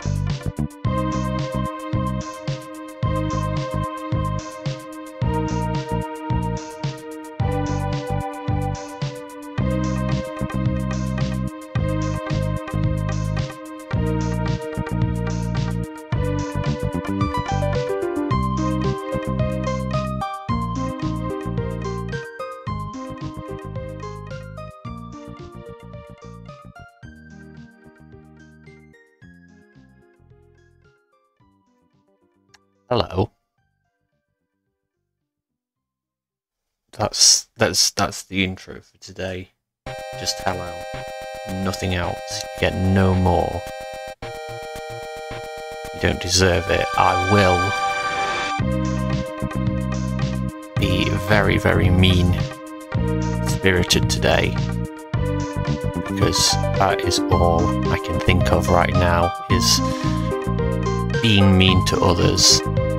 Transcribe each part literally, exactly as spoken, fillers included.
Hello. That's that's that's the intro for today. Just hello. Nothing else. You get no more. You don't deserve it. I will be very, very mean spirited today. Because that is all I can think of right now, is being mean to others.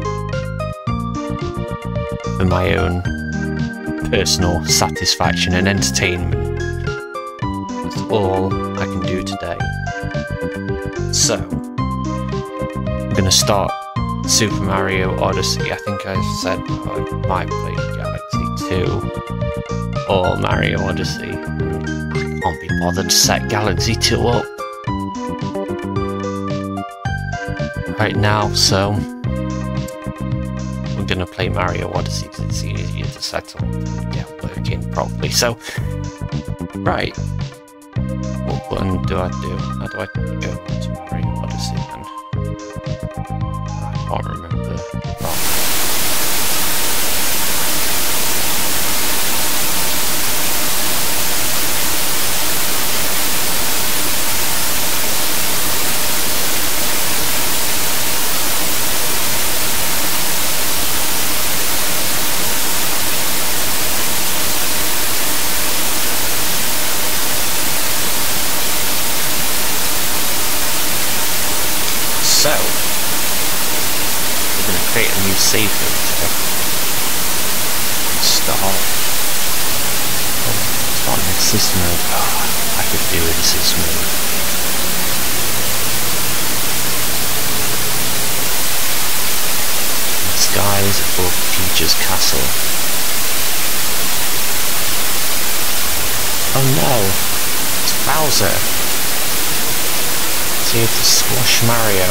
For my own personal satisfaction and entertainment. That's all I can do today. So, I'm going to start Super Mario Odyssey. I think I said I might play Galaxy two or Mario Odyssey. I can't be bothered to set Galaxy two up right now, so I'm going to play Mario Odyssey because it's easier to set up and get working properly. So, right, what button do I do? How do I go to Mario Odyssey then? I can't remember. Oh. So, we're going to create a new save filter. Start. Oh, start in system mode. Oh, I could do with the system mode. The sky is above Peach's castle. Oh no! It's Bowser! So you have to squash Mario.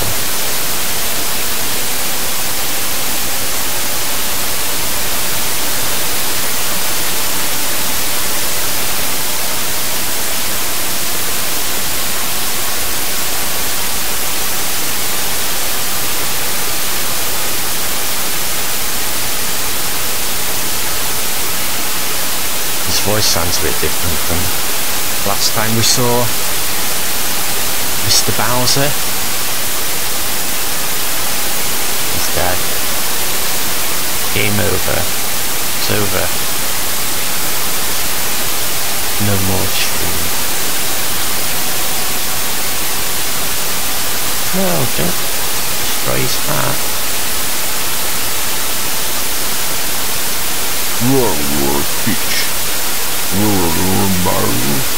His voice sounds a bit different from last time we saw Mister Bowser. He's dead. Game over. It's over. No more stream. No, don't destroy his heart. Roar, roar, Peach. Roar, roar, Mario.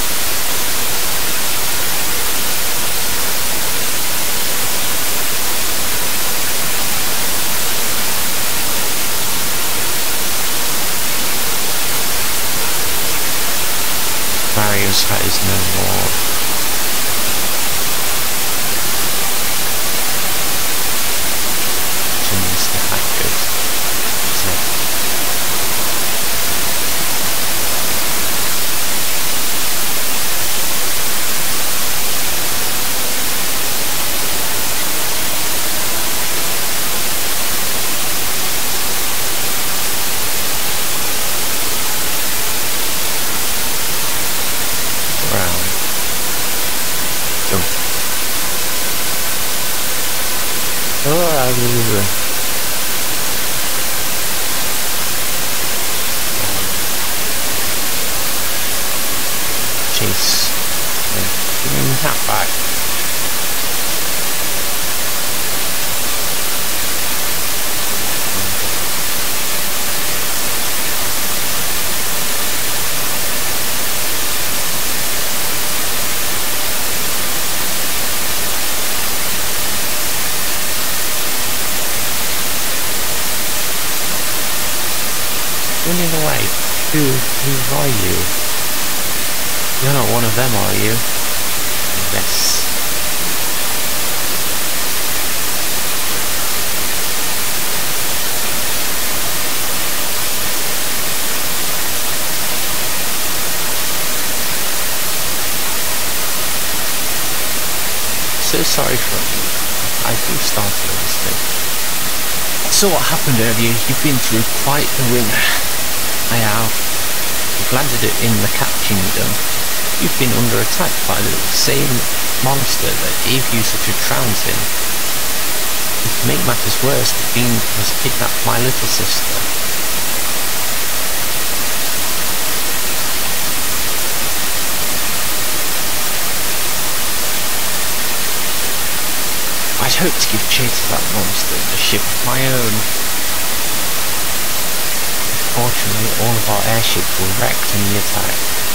Mario's hat is no more. Jim is the hat good. So. Oh, I believe it. Chase. Yeah. Give me that back. wait, who, who are you? You're not one of them, are you? Yes. So sorry for you. I do start a mistake. So what happened earlier? You've been through quite the winter. I have. You've landed it in the Cat Kingdom. You've been under attack by the same monster that gave you such a trouncing. And to make matters worse, the fiend has kidnapped my little sister. I'd hoped to give chase to that monster in a ship of my own. Unfortunately, all of our airships were wrecked in the attack.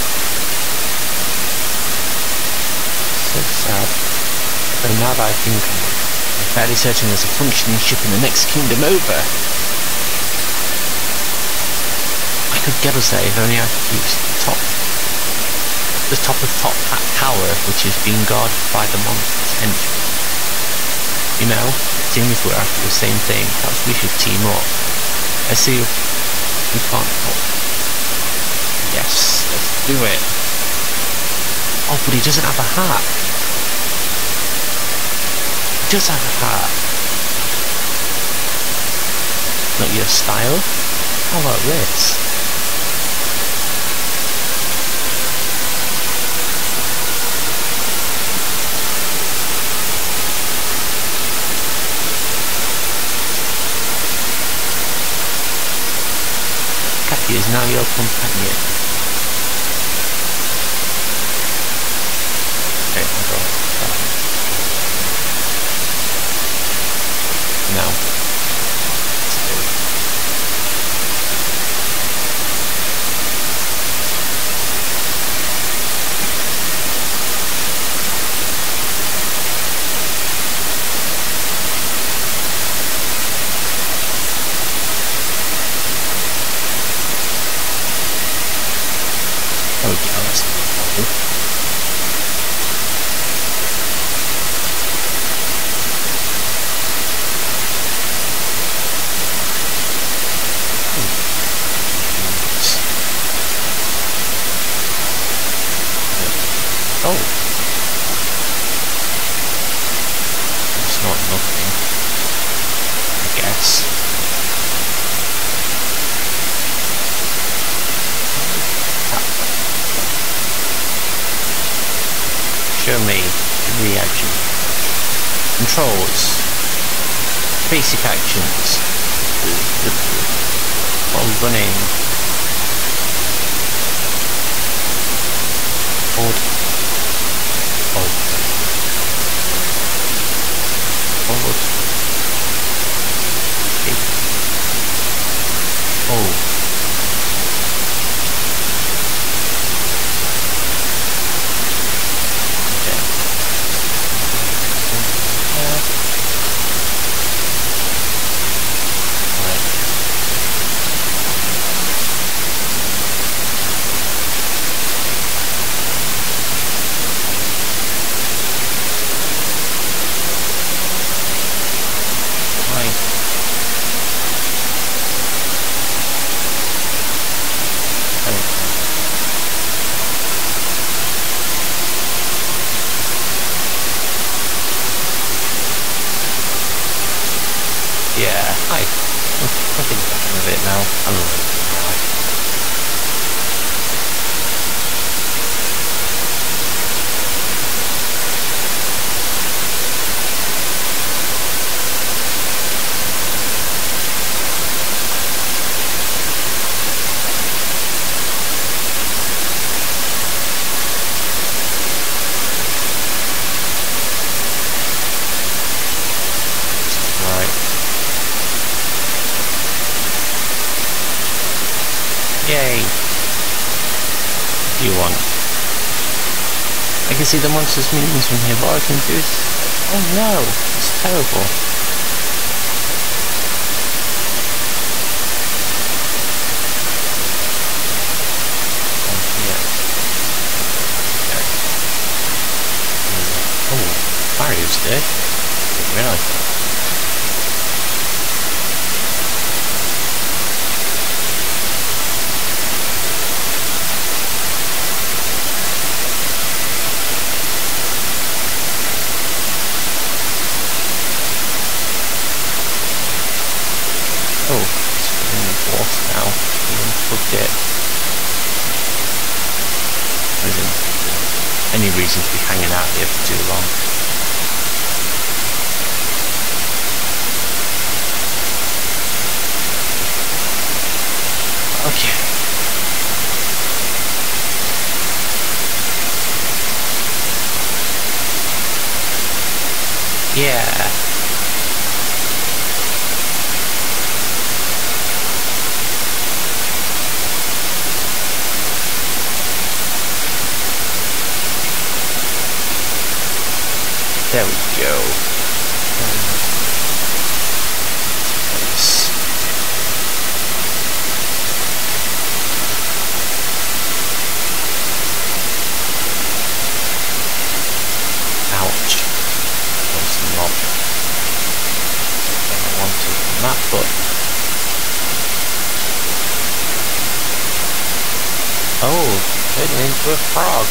So sad. Though now that I think of it, I'm fairly certain there's a functioning ship in the next kingdom over. I could get us there if only I could reach the top, the top of Top Hat Tower, which is being guarded by the monster's entry. You know, seeing as we're after the same thing, perhaps we should team up. Let's see if we can't help. Yes, let's do it. Oh, but he doesn't have a hat. He does have a hat. Not your style? How about this? Kathy is now your companion. Okay, I'll go. No. Oh, yeah, that's cool. Oh. It's not nothing, I guess. Show me the action. Controls. Basic actions. While running. Hold. Hold. Hold. Okay. Hold. Yeah, I, I think I'm done with it now. I'm not really now. Right. Yay! What do you want? I can see the monster's minions from here, but all I can do is... Oh no! It's terrible. cooked it. There isn't any reason to be hanging out here for too long. Okay. Yeah. There we go. Nice. Ouch. Was not what I wanted on that, but oh, turning into a frog.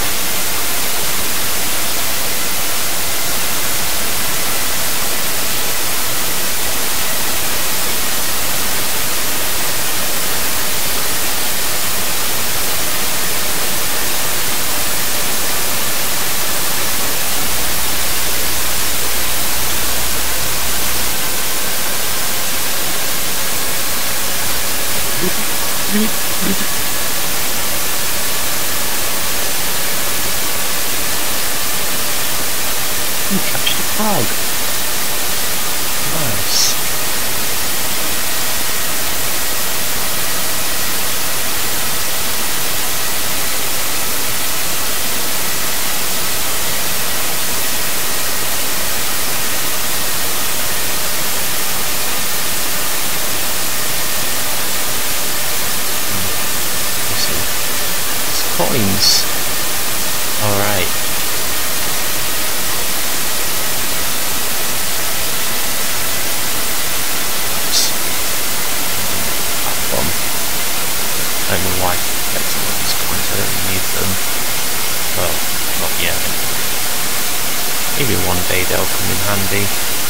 You catched a frog. Nice. It's coins. Alright. I don't know why I'm collecting all these coins, I don't need them. Well, not yet. Maybe one day they'll come in handy.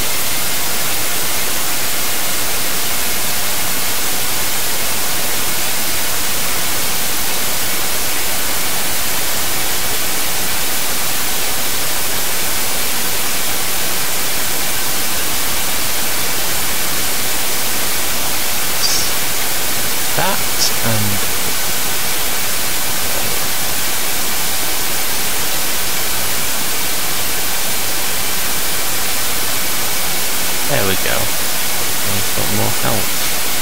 That and there we go. And we've got more health.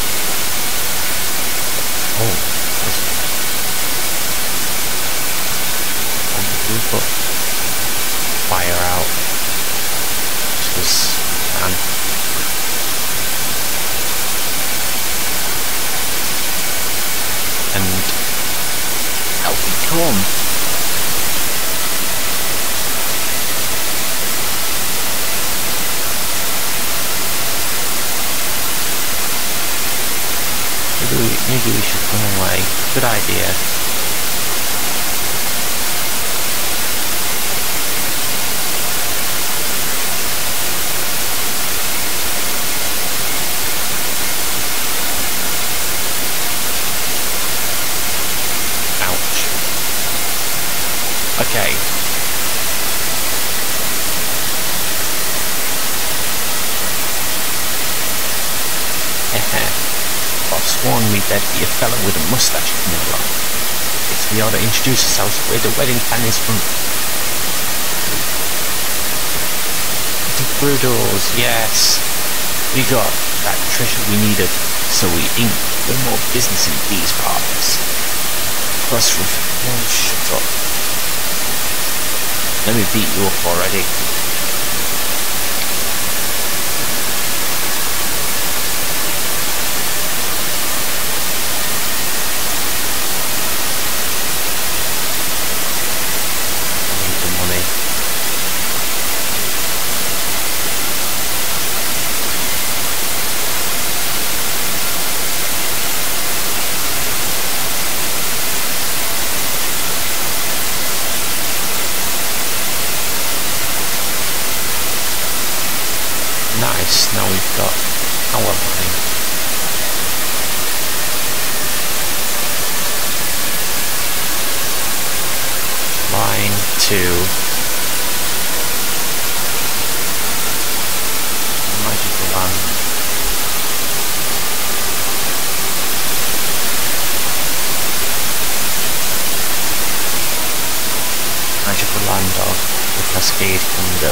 Oh, on the roof up. Fire out. Just man. And healthy corn. Maybe we, maybe we should run away. Good idea. Okay. I've sworn me dead be a fellow with a moustache coming along. Guess we ought to introduce ourselves where the wedding plan is from. The Brudors, yes. We got that treasure we needed, so we ain't no more business in these parts. Plus, ref- oh, shut up. Let me beat you up already. I need the money. Nice, now we've got our line. to magical land. Magical land of the Cascade Kingdom.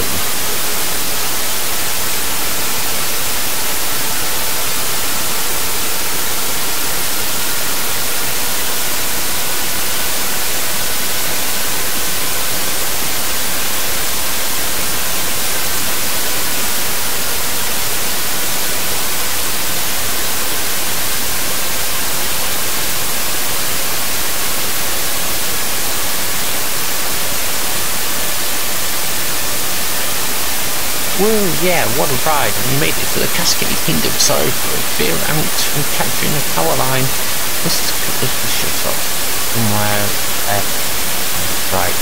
Well, yeah, what a ride. We made it to the Cascade Kingdom. Sorry for veering out and capturing the power line. Must pick up the shuttle somewhere there. Right.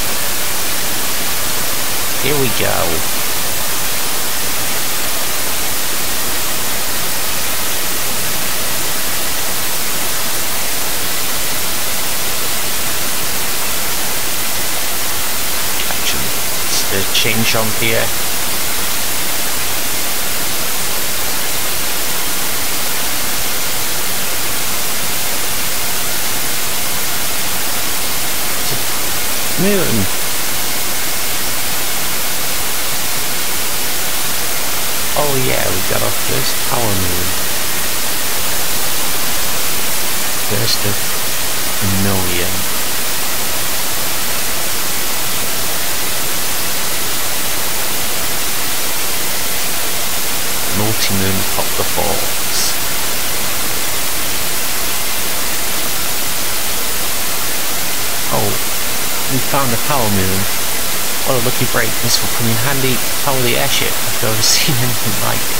Here we go. Capture the chain jump here. Moon. Oh yeah, we got our first power moon. First of a million. Multi-moon pop the falls. Oh. We found a power moon. What a lucky break. This will come in handy to power the airship. I've never seen anything like it.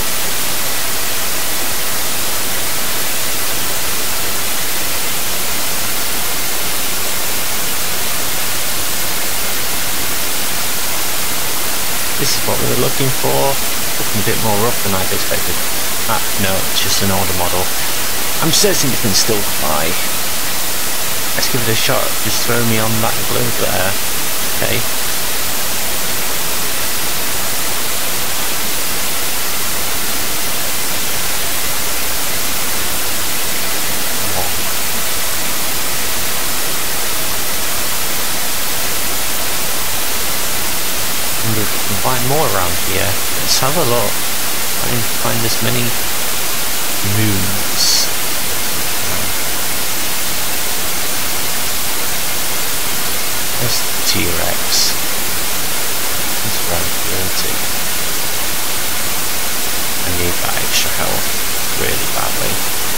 This is what we were looking for. Looking a bit more rough than I'd expected. Ah, no, it's just an older model. I'm certain it can still fly. Let's give it a shot. Just throw me on that globe there. Okay. Oh. I wonder if we can find more around here. Let's have a look. Try and find as many moons. There's the T-Rex. He's around thirty. I need that extra health really badly.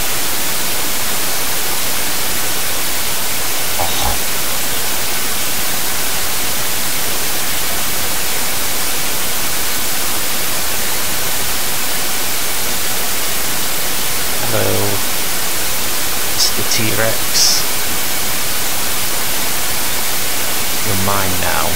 Oh. Hello. It's the T-Rex. You're mine now.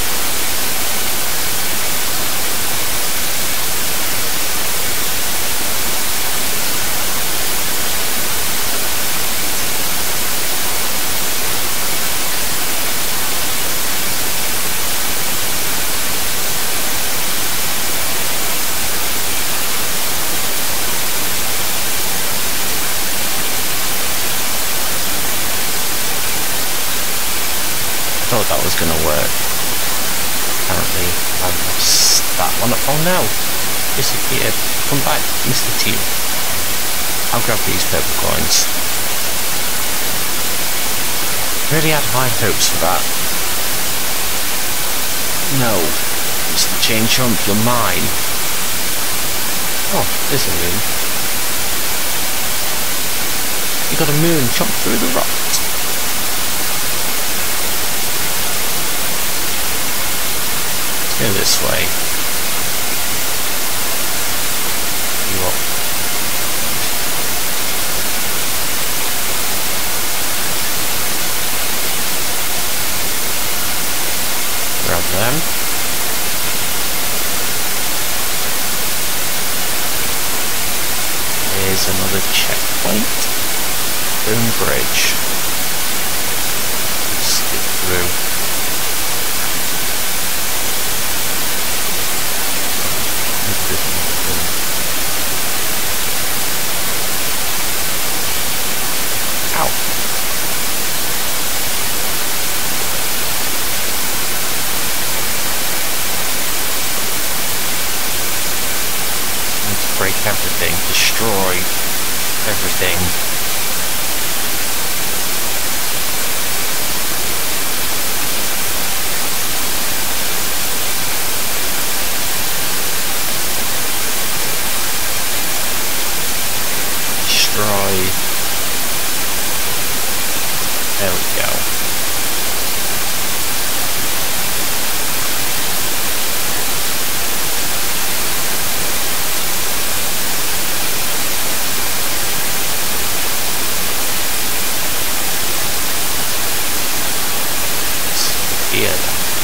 I thought that was going to work. Apparently I lost that one. Oh no! Disappeared. Come back, Mister T. I'll grab these purple coins. Really had high hopes for that. No. Mister Chain Chomp, you're mine. Oh, there's a moon. You got a moon, chomp through the rocks. Go this way. You up. Grab them. Here's another checkpoint. Boom bridge. Stick through. everything, destroy everything. Destroy. There we go. Here.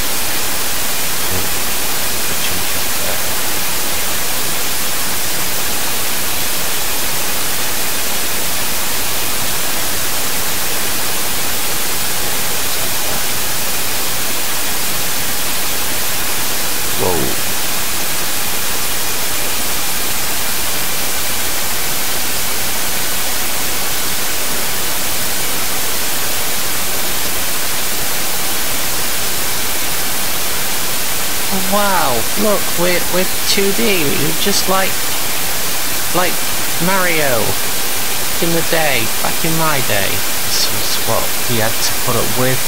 Wow, look, we're, we're two D, we're just like, like Mario in the day, back in my day. This was what we had to put up with.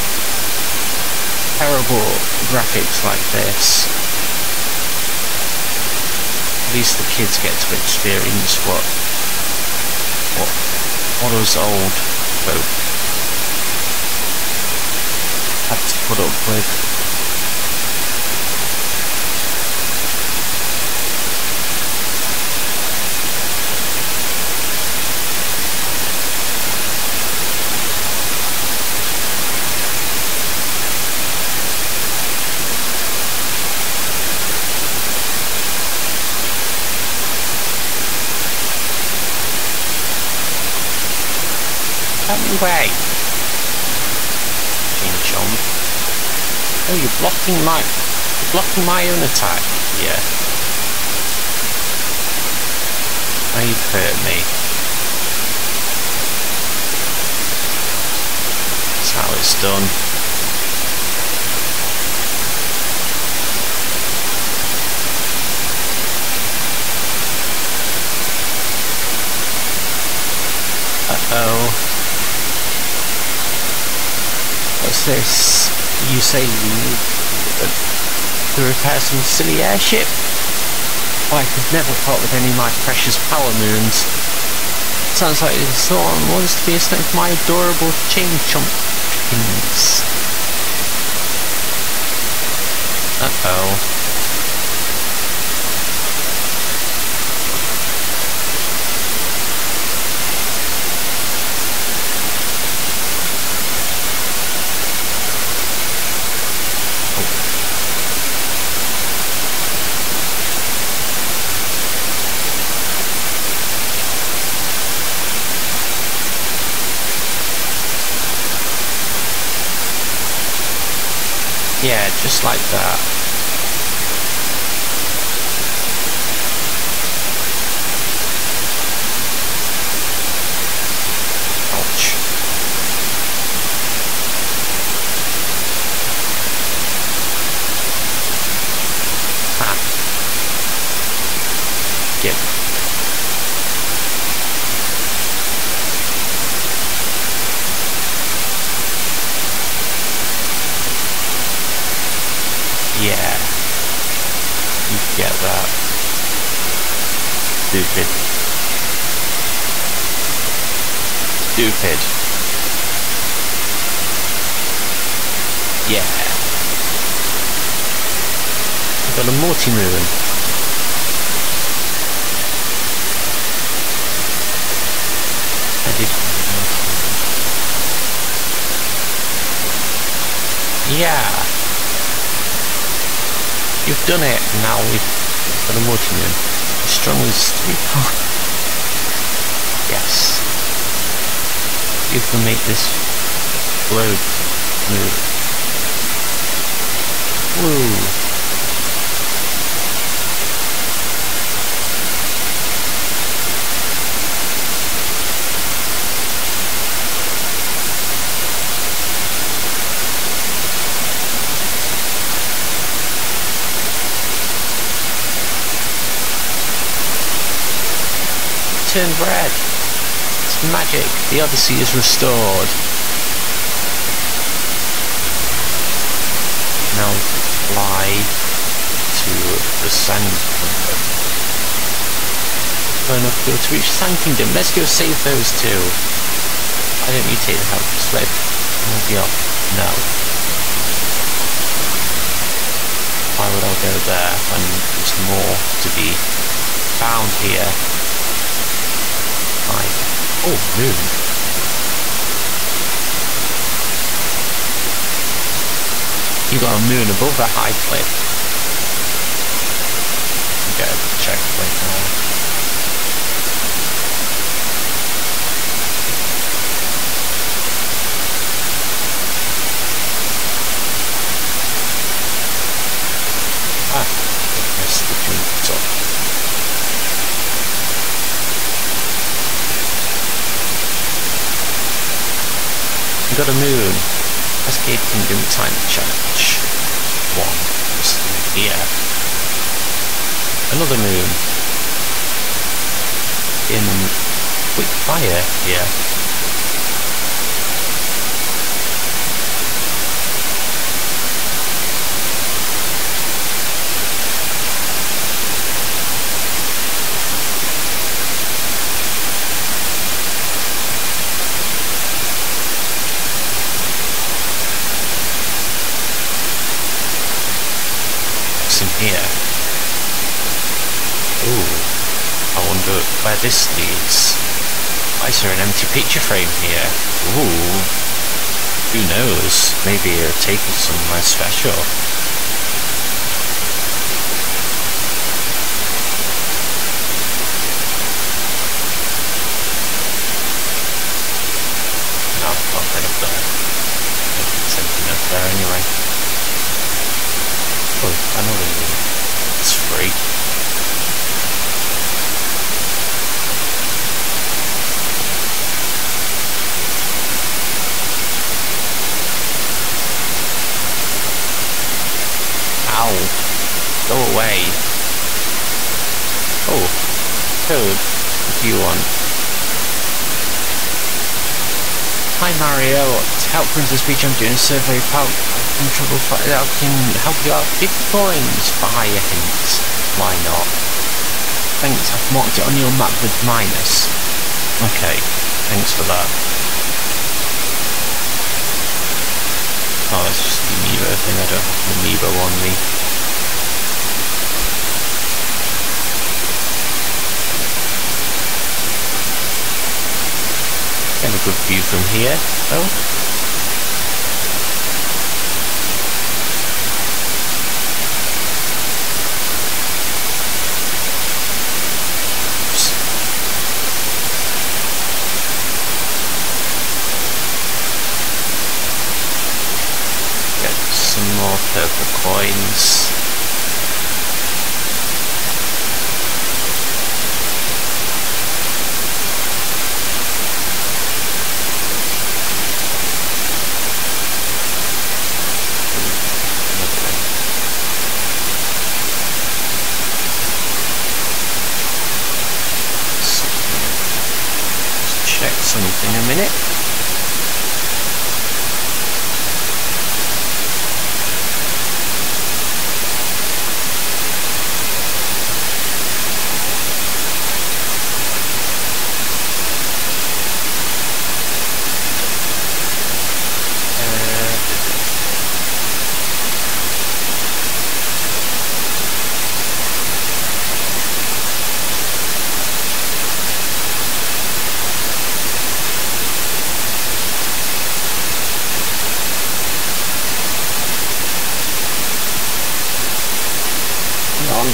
Terrible graphics like this. At least the kids get to experience what, what, what us old folk had to put up with. Way, King Chomp. Oh, you're blocking my, you're blocking my own attack. Yeah. Now you've hurt me. That's how it's done. Uh oh. What's this? You say you need to repair some silly airship? Oh, I could never part with any of my precious power moons. Sounds like someone wants to be a snake for my adorable chain chomp chickens. Uh-oh. Yeah, just like that. Ouch. Ha. Yep. Yeah, you get that. Stupid. Stupid. Yeah. I've got a multi-moon. I did. Yeah. You've done it, and now we've got a multi-moon. As strong as three points. Yes. You can make this globe move. Woo. turned red. It's magic. The Odyssey is restored. Now we can fly to the Sand Kingdom. Got enough fuel to reach the Sand Kingdom. Let's go save those two. Why don't you take the help slip? We'll be off. No. Why would I go there when there's more to be found here? Like, oh, moon. You got a moon above that high cliff. Get a checkpoint now. Ah, I missed the jump top. We got a moon. Escape Kingdom Time Challenge. One. Just here. Another moon. In quick fire here. Here. Ooh, I wonder where this leads. Why is there an empty picture frame here? Ooh, who knows? Maybe it'll take us somewhere special. No, I can't get up there. There's anything up there anyway. Oh, another one. It's free. Ow. Go away. Oh. Code. What do you want? Hi Mario. To help Princess Peach, I'm doing a survey of how in trouble I can help you out. fifty coins. Buy a hint. Why not? Thanks, I've marked it on your map with minus. Okay, thanks for that. Oh, it's just the amiibo thing. I don't have an amiibo on me. Get a good view from here, though. More purple coins. Let's check something a minute. On.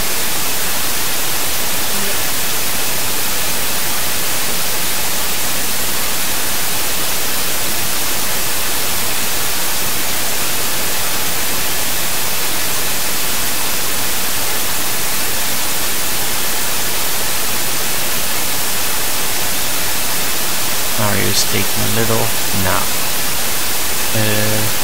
Mario's taking a little nap. Uh,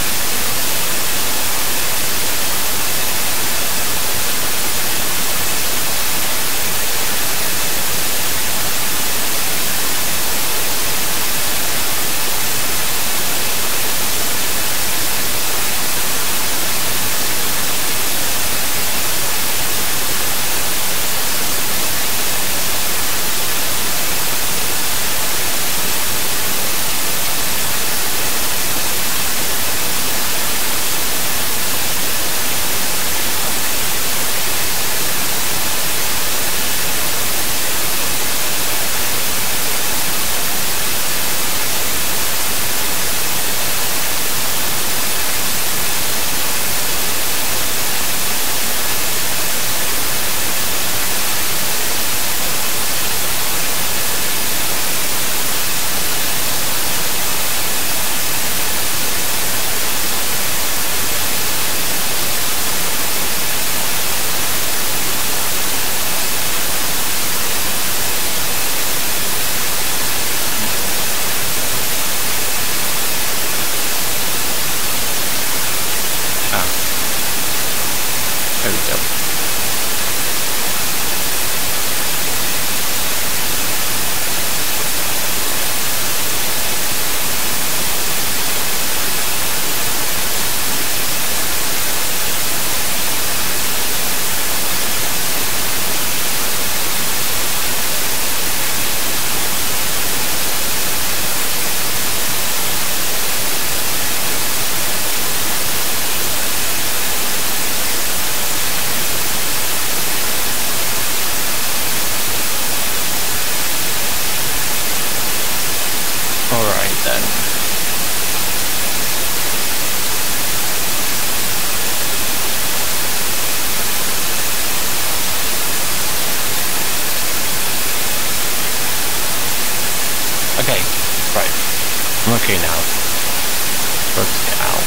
Okay, now. Let's get out.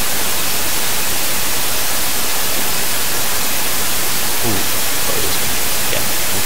Ooh, thought he was going to get me.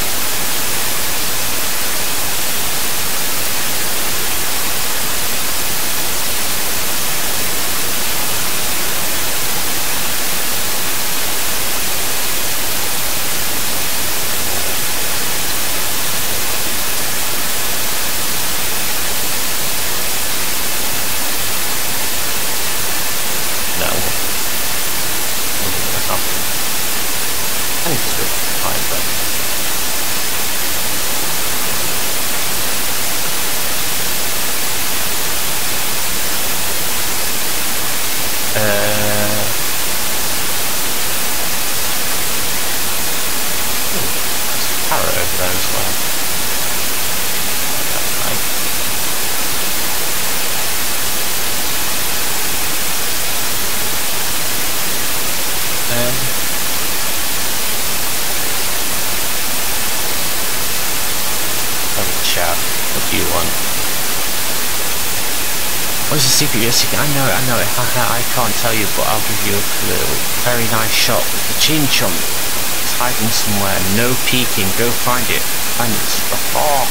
What's the secret? Yes, I know it, I know it. I can't tell you, but I'll give you a clue. Very nice shop. The chin chump. It's hiding somewhere. No peeking. Go find it. Find it. Oh.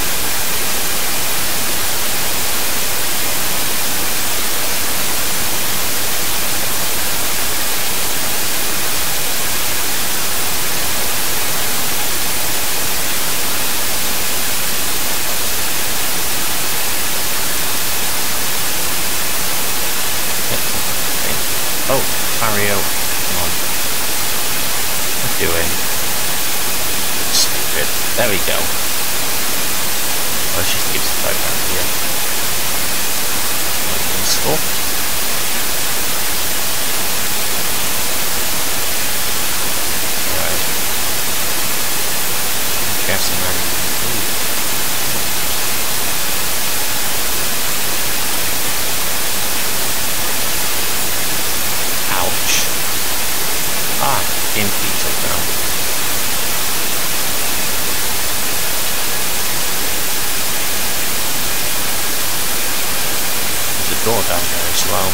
Oh, Mario, come on. What are you doing? Stupid. There we go. Let's just use the boat around here. Quite useful. Alright. I'm guessing I need to move. Ah, game feet up now. There's a door down there as well.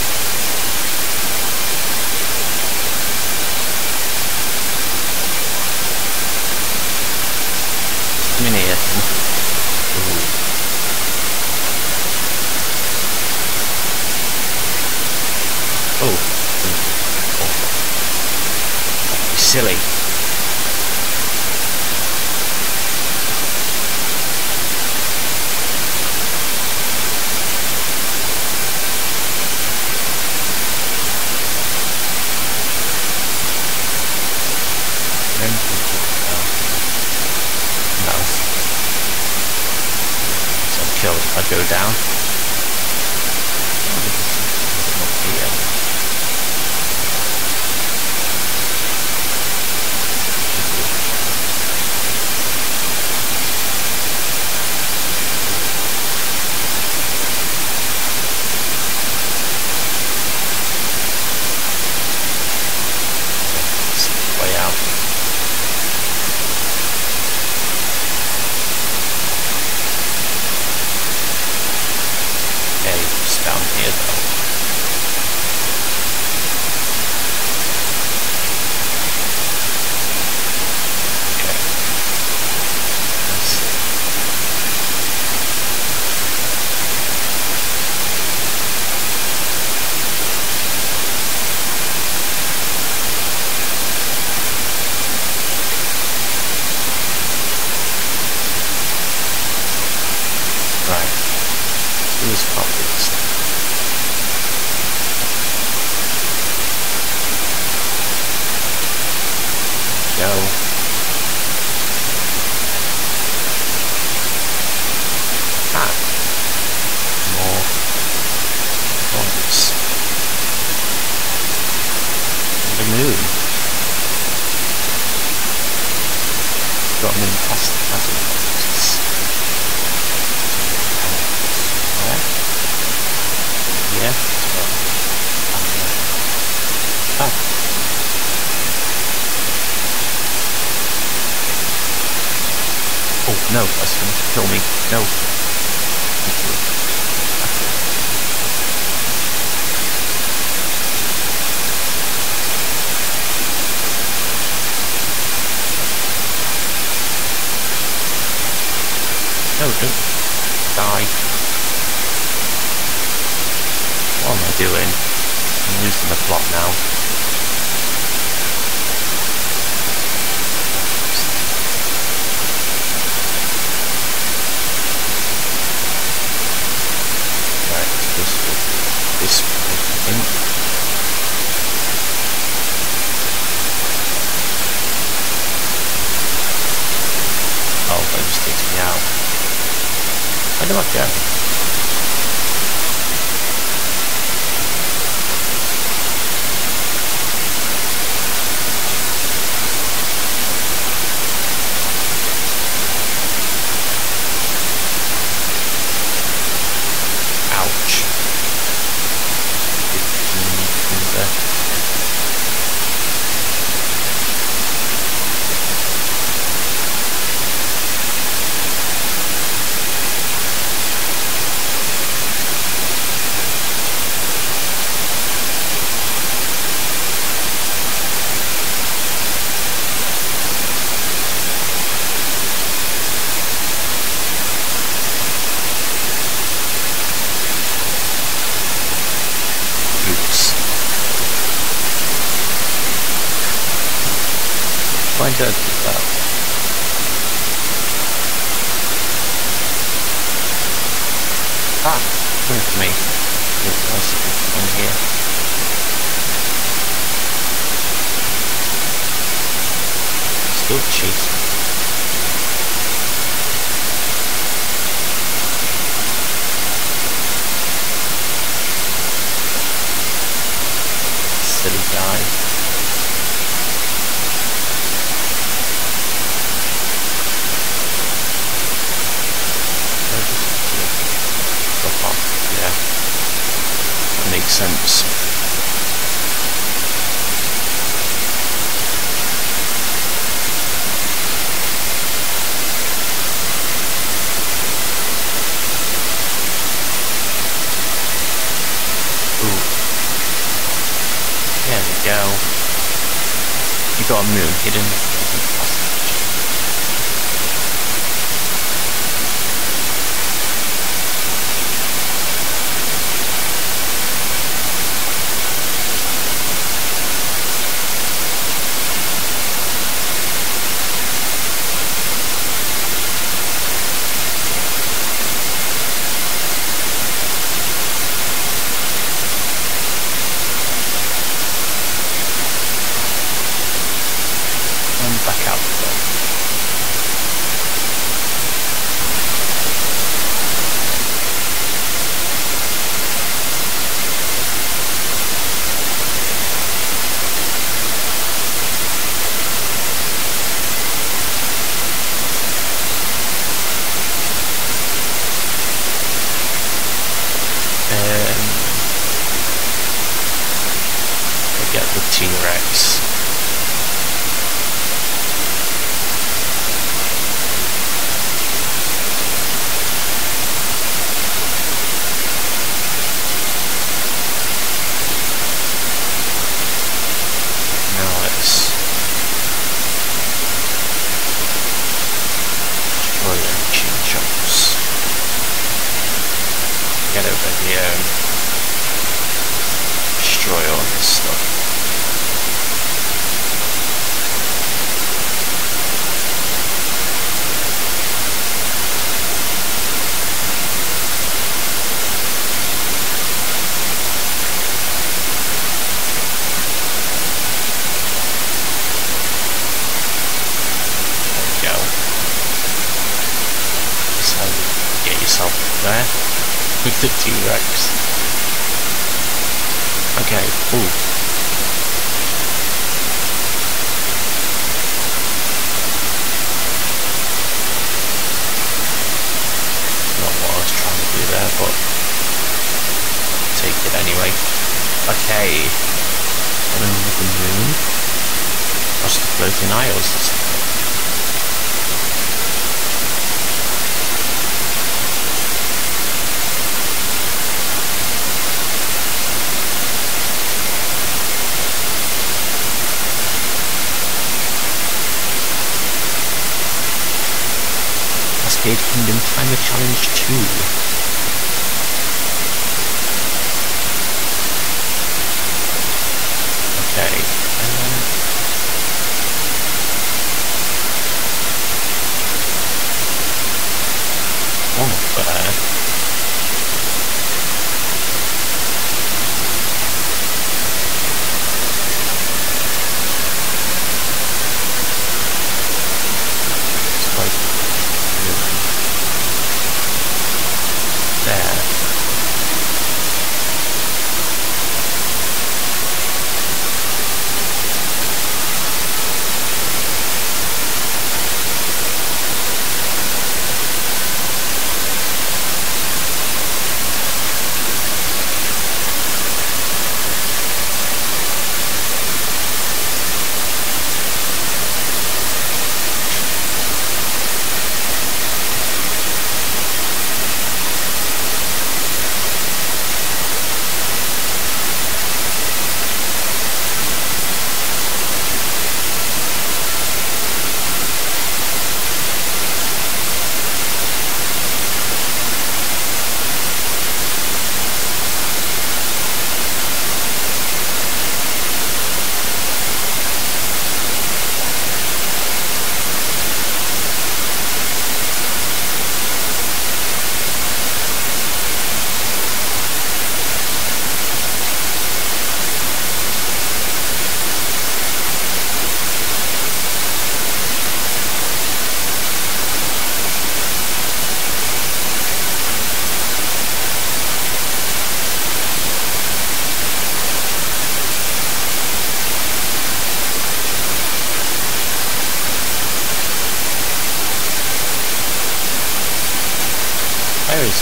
Come in here then. Ooh. Oh. Silly. No. So I'm killed if I go down. Oh, it's not here. Way out. Yeah, it's down here though. Okay. Let's see. Right. Do this properly this time. Go. Ah. More points. The moon. Got an fantastic puzzle. Where? Yeah. Well, oh. Oh no, that's going to kill me. No. No, don't die. What am I doing? I'm losing the plot now. Right, it's supposed to go this way, I think. Oh, that just takes me out. Where do I go? Ouch. Why did I do that? Ah! Coming for me. What else is on here? Still chasing. Silly guy. Drop off, yeah. That makes sense. Ooh. There we go. You got a moon hidden. Back out the door. Um, I get the T-Rex. Get over here and destroy all this stuff. There you go. So get yourself there with the T-Rex. Okay, ooh. Not what I was trying to do there, but I'll take it anyway. Okay. On another moon. Across the floating isles. Cascade Kingdom Timer Challenge two. Okay. Uh, one up there. It's like there. Where is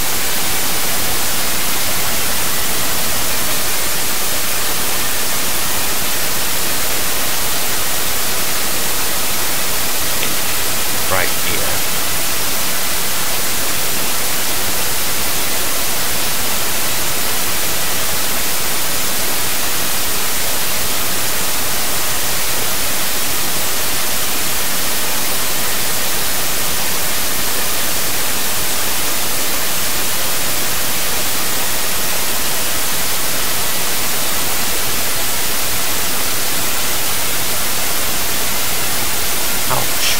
it? Right here. Ouch.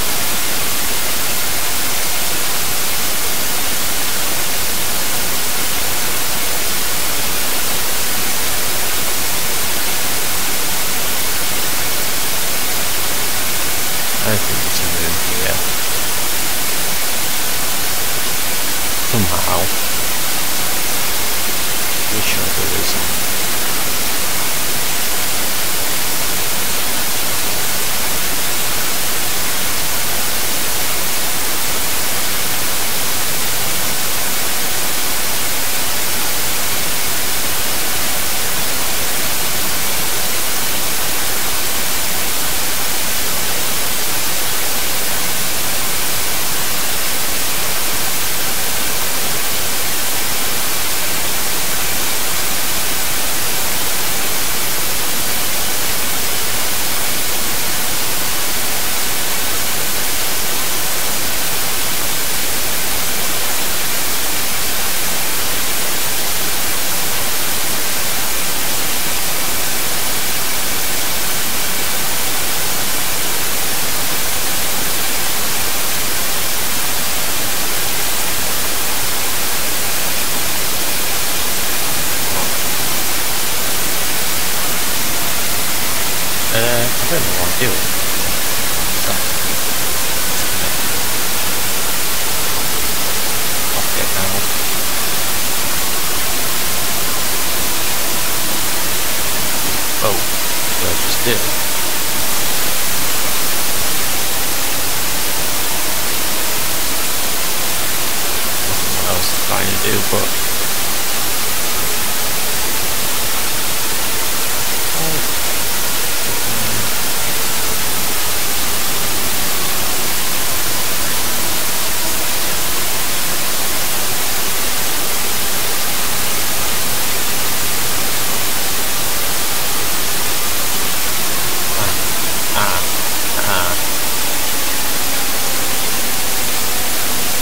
I think there's a moon here. Somehow. Pretty sure there isn't. Uh, I don't know what I'm doing. What's that? Disconnect. Off it now. Oh, what did I just do? I don't know what I was trying to do, but... Oh. Uh, ah. Ah. Ah.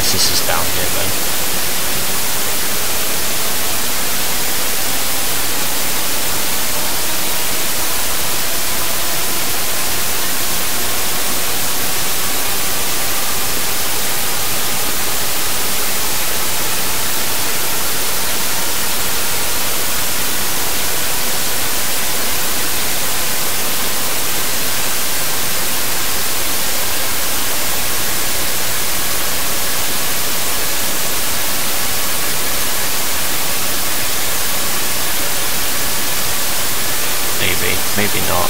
oasis is down here then. Maybe not.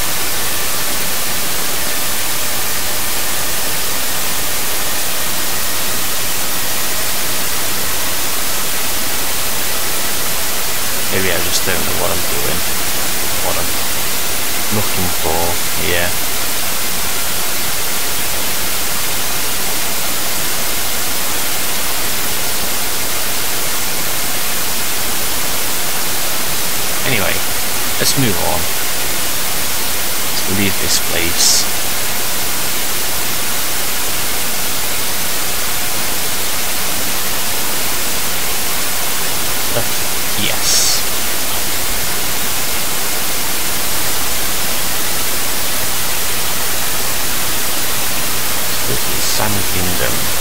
Maybe I just don't know what I'm doing. What I'm looking for here. Anyway, let's move on. Leave this place. Uh, yes. Let's go to the Sand Kingdom.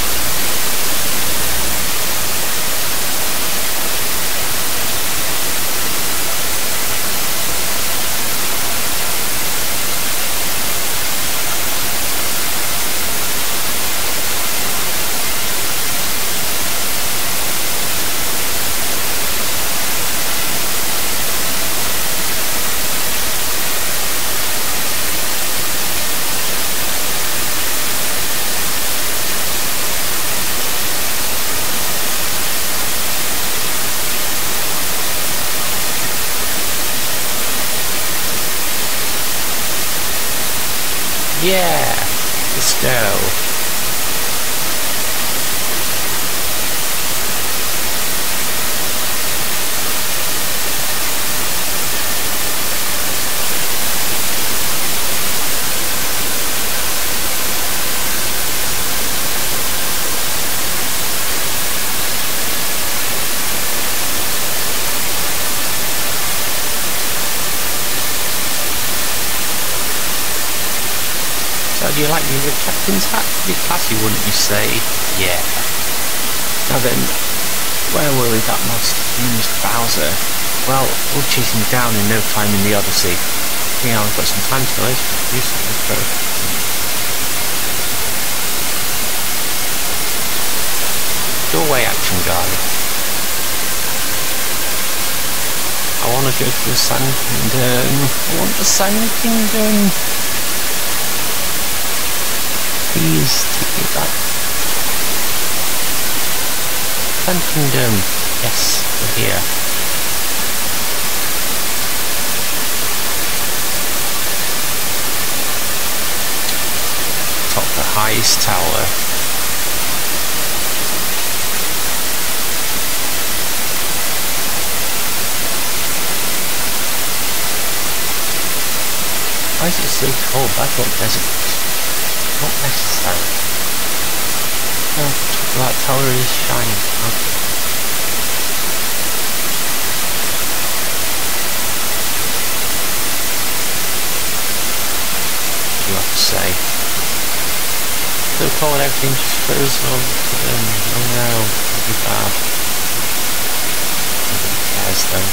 Yeah, let's go. So do you like me with Captain's hat? Pretty classy, wouldn't you say? Yeah. Now then, where were we that lost used Bowser? Well, we'll chase him down in no time in the Odyssey. Yeah, I've got some time to guys. Do something for Go away, action guy. I want to go to the Sand Kingdom. I want the Sand Kingdom. Please take me back. Sand Kingdom. Yes, we're here. Top the highest tower. Why is it so cold? I thought desert was not necessary. Oh, that tower is shining. Okay. What do you have to say? So cold, everything just froze all of a sudden. Oh no, that'd be bad. Nobody cares though.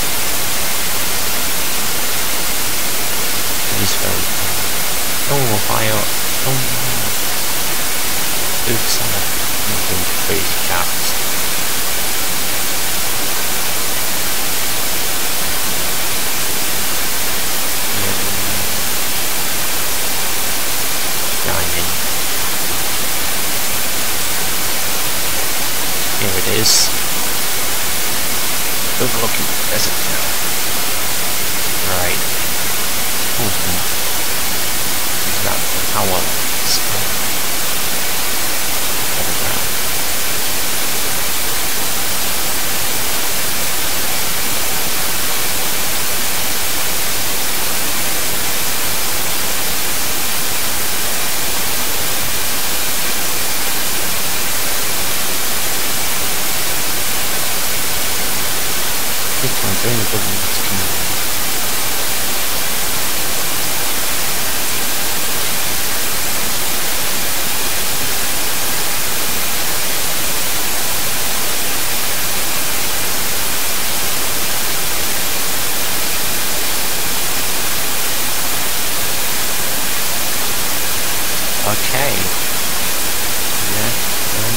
It is very cold. Oh, high up. Oh no. So sad. I'm not going to crazy cats. Yeah, the moon. Shining. Here it is. Overlooking the desert now. Right. Mm-hmm. Is that the tower spot? Head around. Goodness to me. Okay. Yeah, um,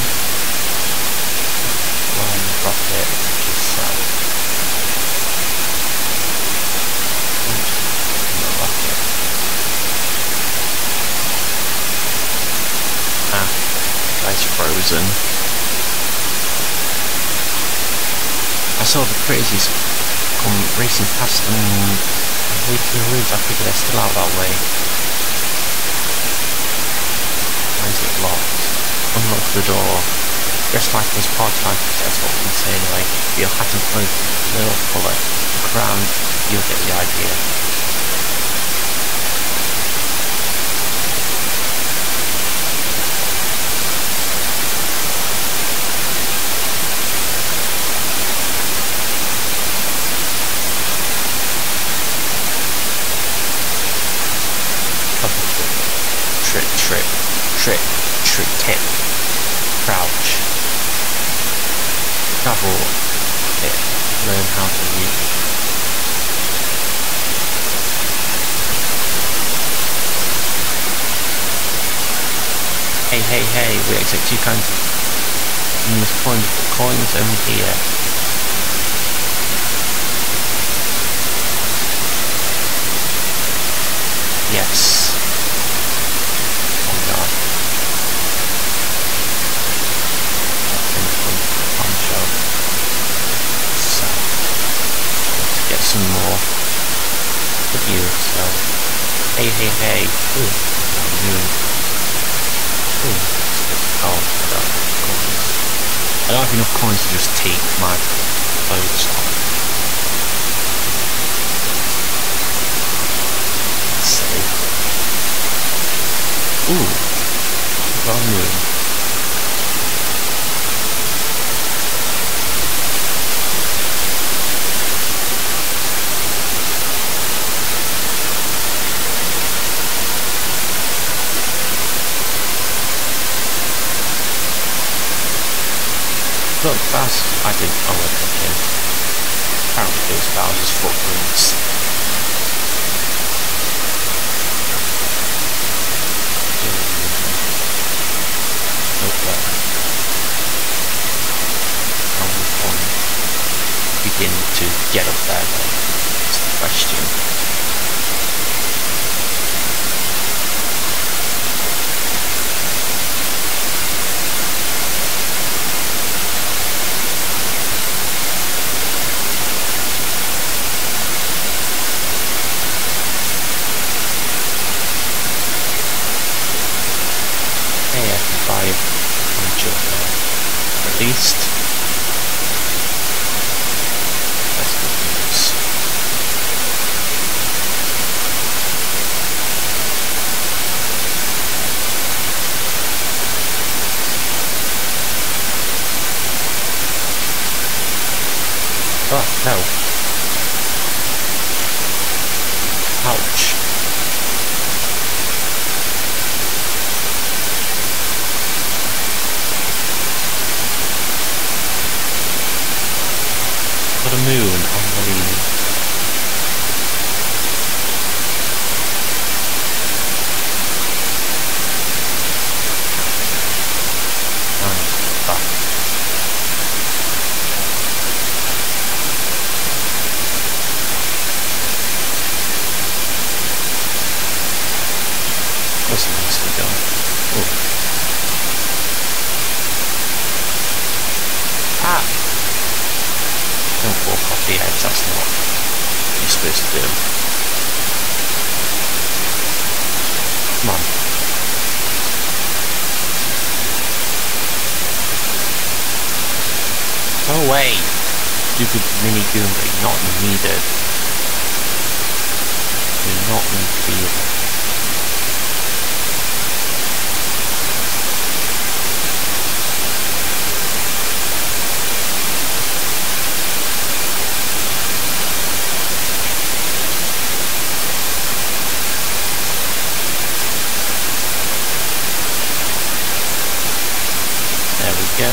one rocket is set. No rocket. Ah, guy's frozen. I saw the crazies come racing past and way to the woods. I figured they're still out that way. Why is it locked? Unlock the door. Dress like those party lifers, that's what we say anyway. But your hat and clothes a little colour. Look around, you'll get the idea. Trip, trip, trip, trip, tip, crouch, travel, tip, learn how to read. Hey, hey, hey, we accept two kinds of numerous coins, but coins only here. Yes. Oh god. So, let's get some more for you. So, hey, hey, hey. Ooh, moon. Ooh, oh, I don't have coins. I don't have enough coins to just take my clothes off. Silly. Ooh, we've got a moon. Look, Bowser, I didn't, I wasn't looking. Apparently it was Bowser's footprints. Look there. How will one begin to get up there though? That's the question. Hey, I can buy a jump there. At least. That's good news. Oh, no. Ouch. Got a moon unbelievable. I need to get back. Was nicely done. Oh. Ah! Don't walk off the edge, that's not what you're supposed to do. Come on. Go away! Stupid mini Goomba, you're not needed. You're not meant to be there. go.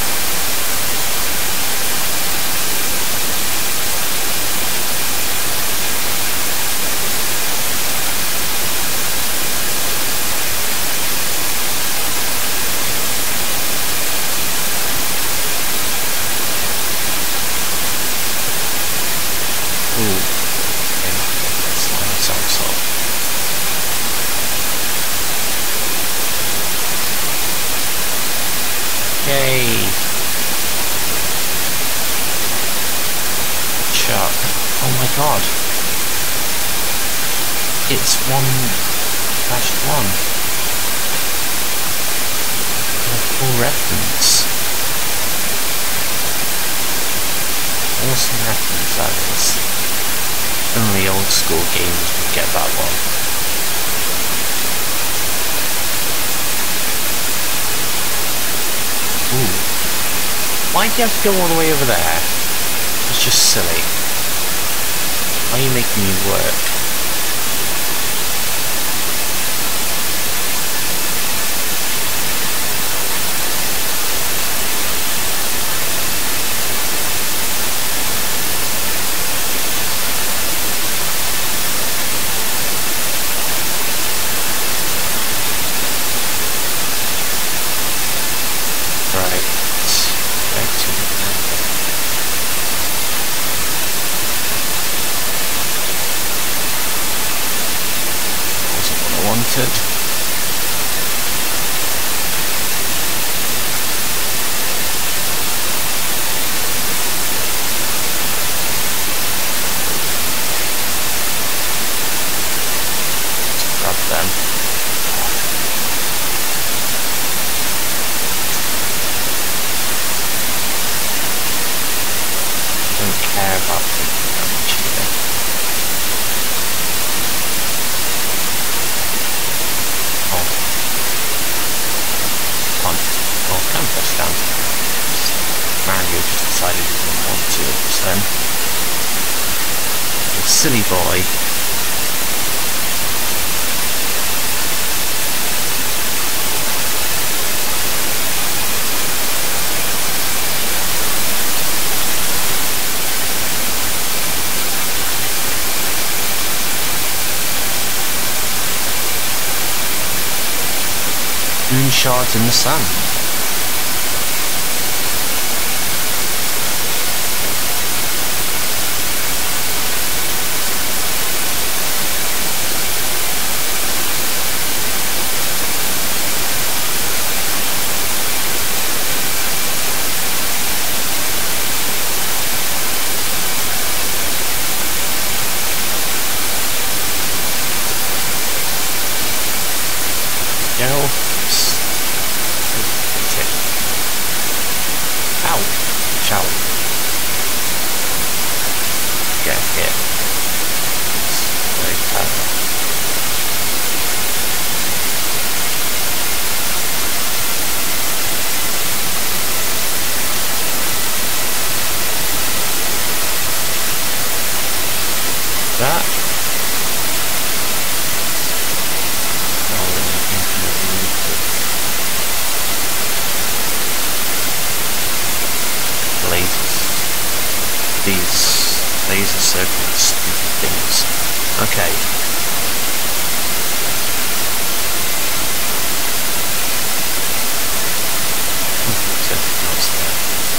Ooh. Okay. Slime somersault. Yay! Shot. Oh my god. It's one dash one. A cool reference. Awesome reference that is. Only old school games would get that one. Ooh. Why do you have to go all the way over there? It's just silly. Why are you making me work? Right. Back to wasn't what I wanted. Let's grab them. I don't care about taking damage here. Oh. Can't. Well, I can press down. Mario just decided he didn't want to just then. The silly boy. Moon shards in the sand. Go. Ow! Shout. Get hit. It's very clever. That. Oh, infinite loop of lasers. These laser circles, stupid things. Okay. There's anything else there?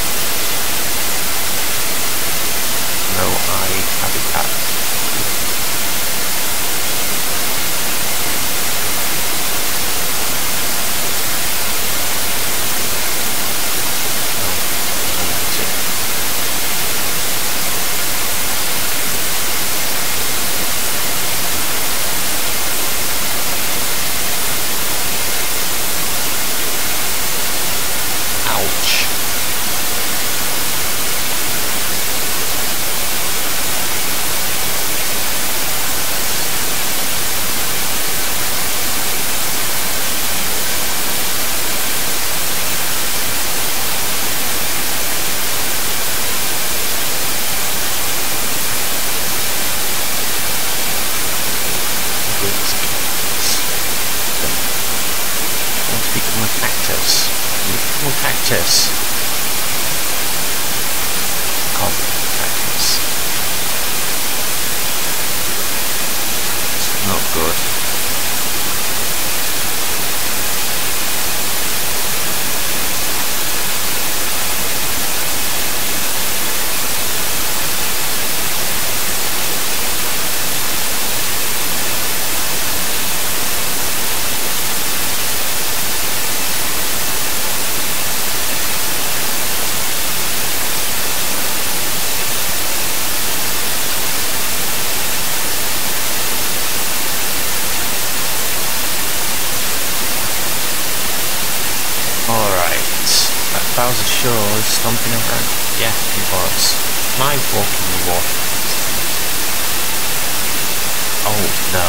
No, I habitat. cactus. Can't be cactus. It's not good. Bowser Shore is stomping around. Yeah, it was. My walking the water. Oh no.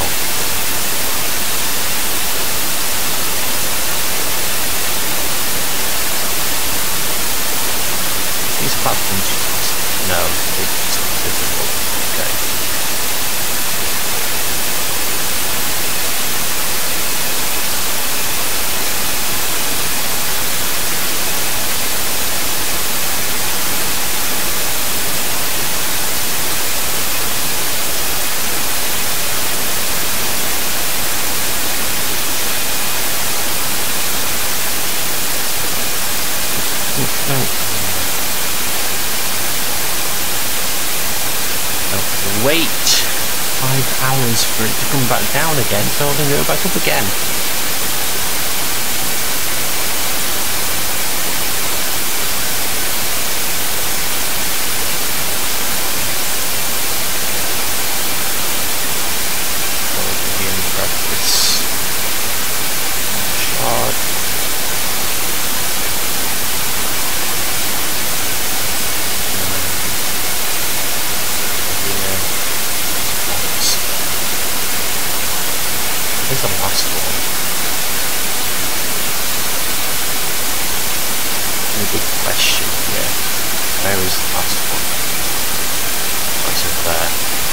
These platforms just no, it's difficult. Okay. No. No. Wait five hours for it to come back down again, so then go back up again. Over here and grab this shard. Here's the last one. The big question here. Where is the last one? What's up there?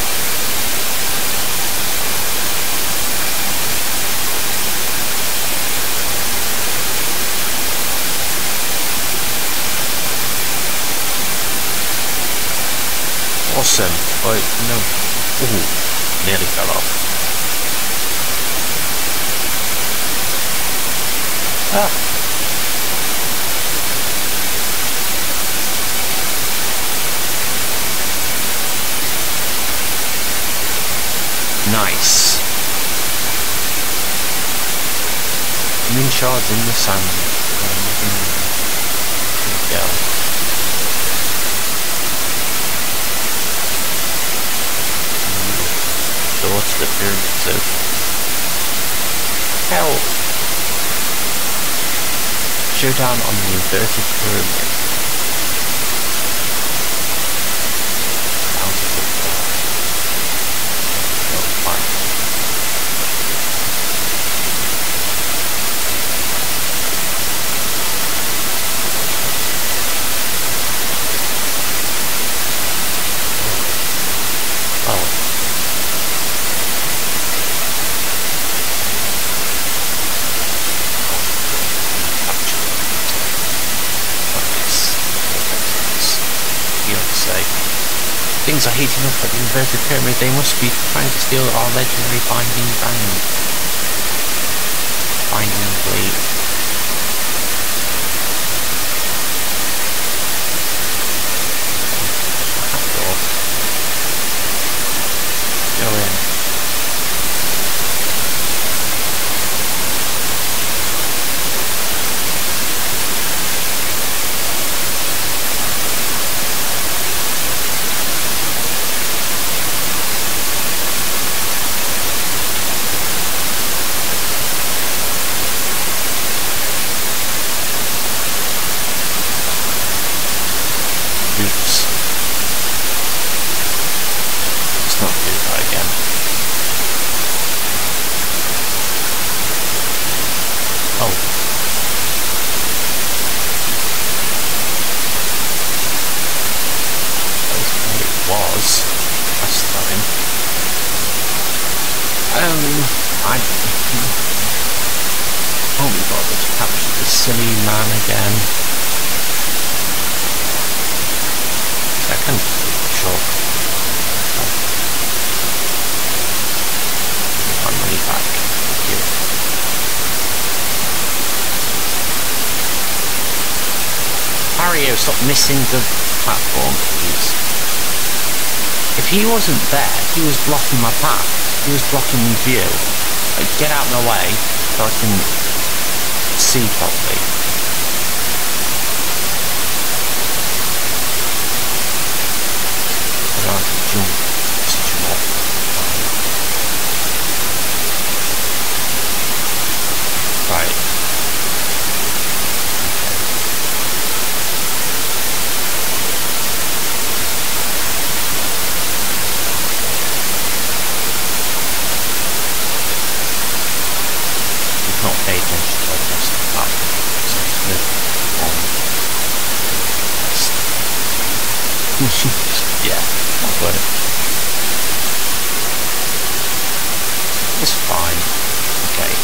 Awesome. Wait, no. Ooh, nearly fell off. Ah. Nice. Moon shards in the sand. Um, there we go. Door to the pyramids open. Help! Showdown on the inverted pyramid. Bountiful flower. No, fine. Oh. Things are heating up at the inverted pyramid. They must be trying to steal our legendary binding band. Binding blade. That door. Go in. Oops. Let's not do that again. Oh. That was where it was last time. Um, I can't be bothered to capture this silly man again. So I can sure. Give my money back. Thank you. Mario, stop missing the platform, please. If he wasn't there, he was blocking my path. He was blocking my view. Like, get out of my way so I can see properly. I don't have to jump such a lot. Right. Not pay attention to the rest of the platform. So um, yeah, not got it. It's fine. Okay.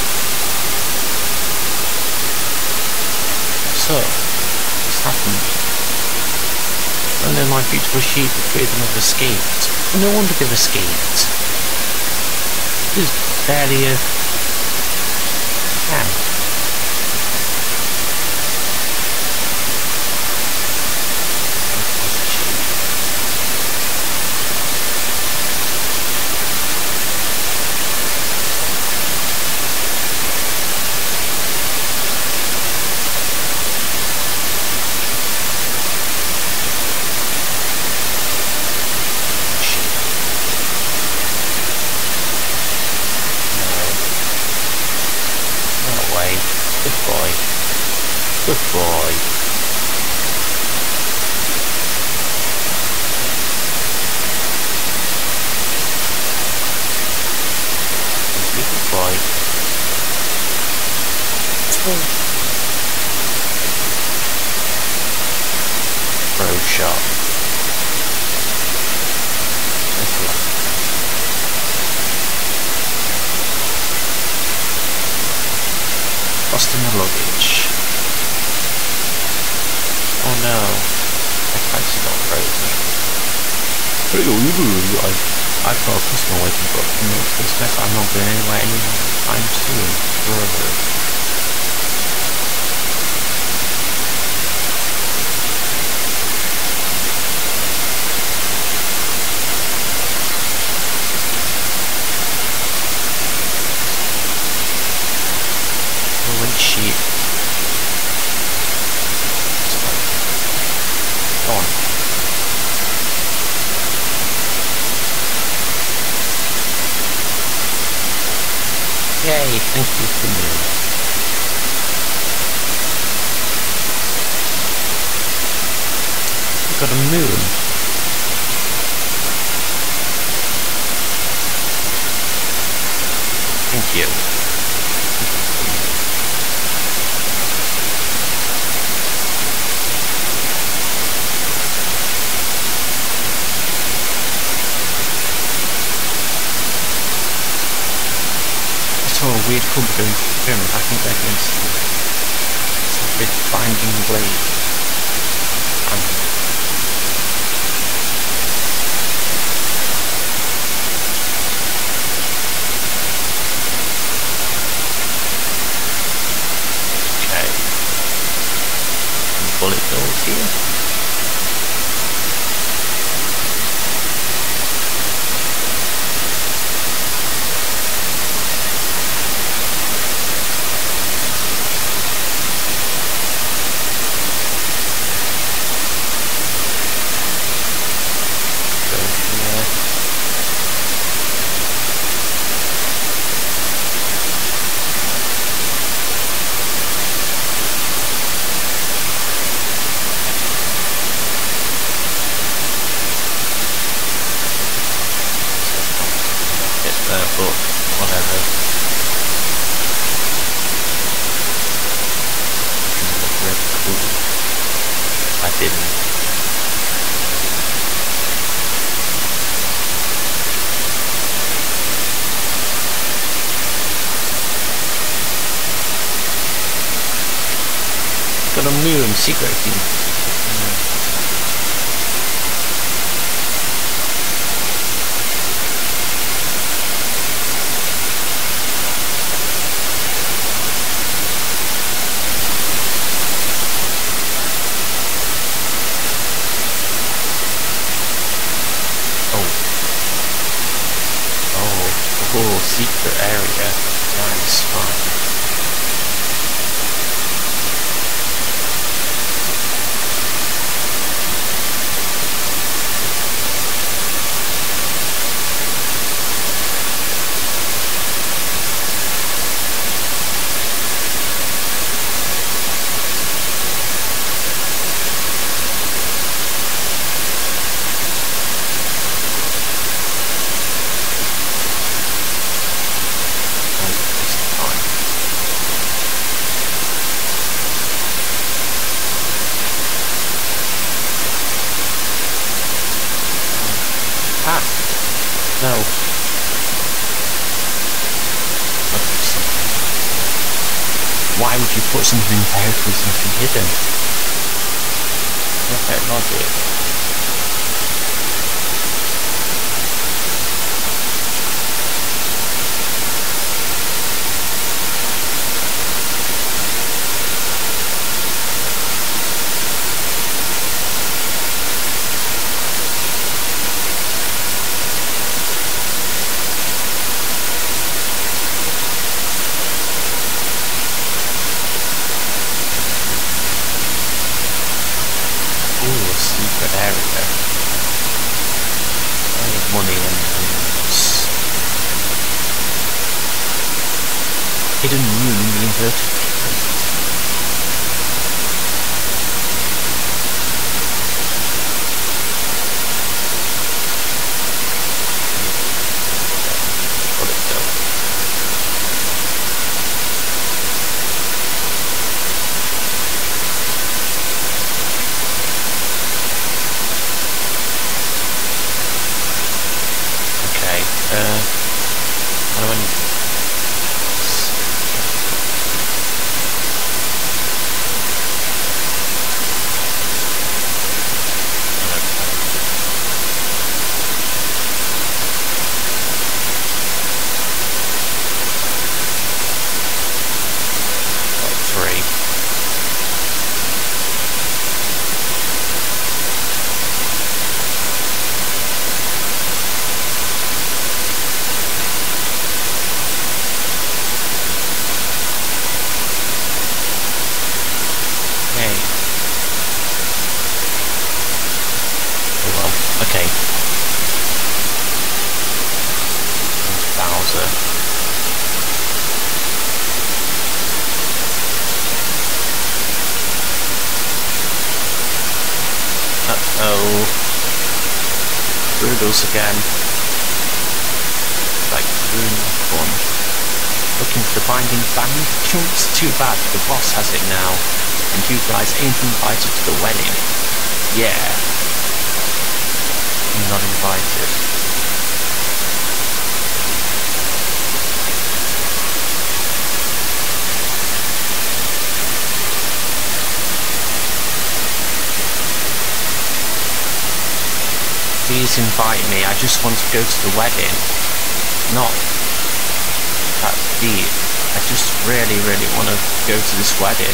So, what's happened? And then my beautiful sheep, the three of them have escaped. Well, no wonder they've escaped. There's barely a cow. Good boy. Good boy. Good boy. Oh. Pro shot. That's left. Lost in the luggage. Oh no. My pipes got frozen. I've, I've got a customer waiting for milk Christmas. I'm not going anywhere anytime soon. Brother. Sheep. Go on. Yay, thank you for me. We've got a moon. Thank you. A weird couple going to the pyramid. I think they're going to see with binding blade. And okay. Some bullet bills here. There, but whatever. Can look really cool. I didn't. Got a moon secret. I can. No, that's not. secret area. That is fine. No. Why would you put something there if there's nothing hidden? Perfect logic. Secret area. Plenty of money and rooms. Hidden room in the inverted pyramid. Got it go. Uh, how do I need Got three. Okay. Bowser. Uh-oh. Brutals again. Like ruin one. Looking for the binding band chunks? Too bad, the boss has it now. And you guys ain't invited to the wedding. Yeah. Not invited. Please invite me. I just want to go to the wedding. Not that deep. I just really, really want to go to this wedding.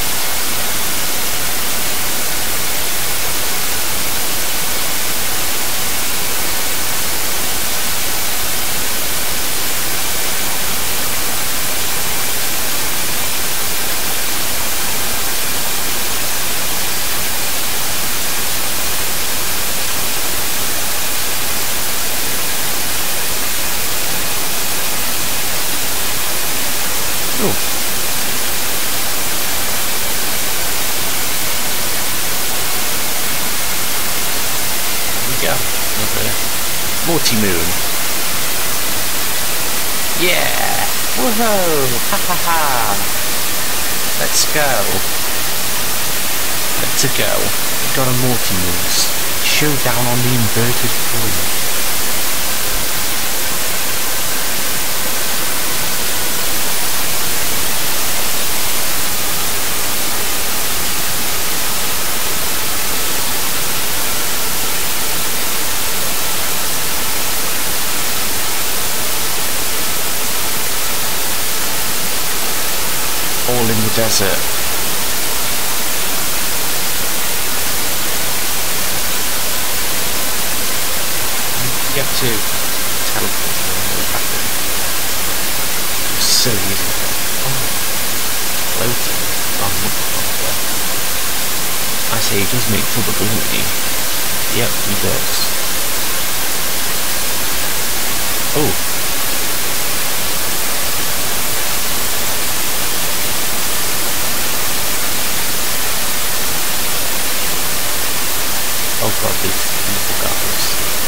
Oh. There we go. Another multi-moon. Yeah! Woohoo! Ha ha ha! Let's go. Let's go. We got a multi-moons. Showdown on the inverted pyramid. All in the desert. You have to teleport back. so easy. Oh, floating. Oh, okay. I say he does make trouble, doesn't he? Yep, he does. Oh. Oh god, these evil guys.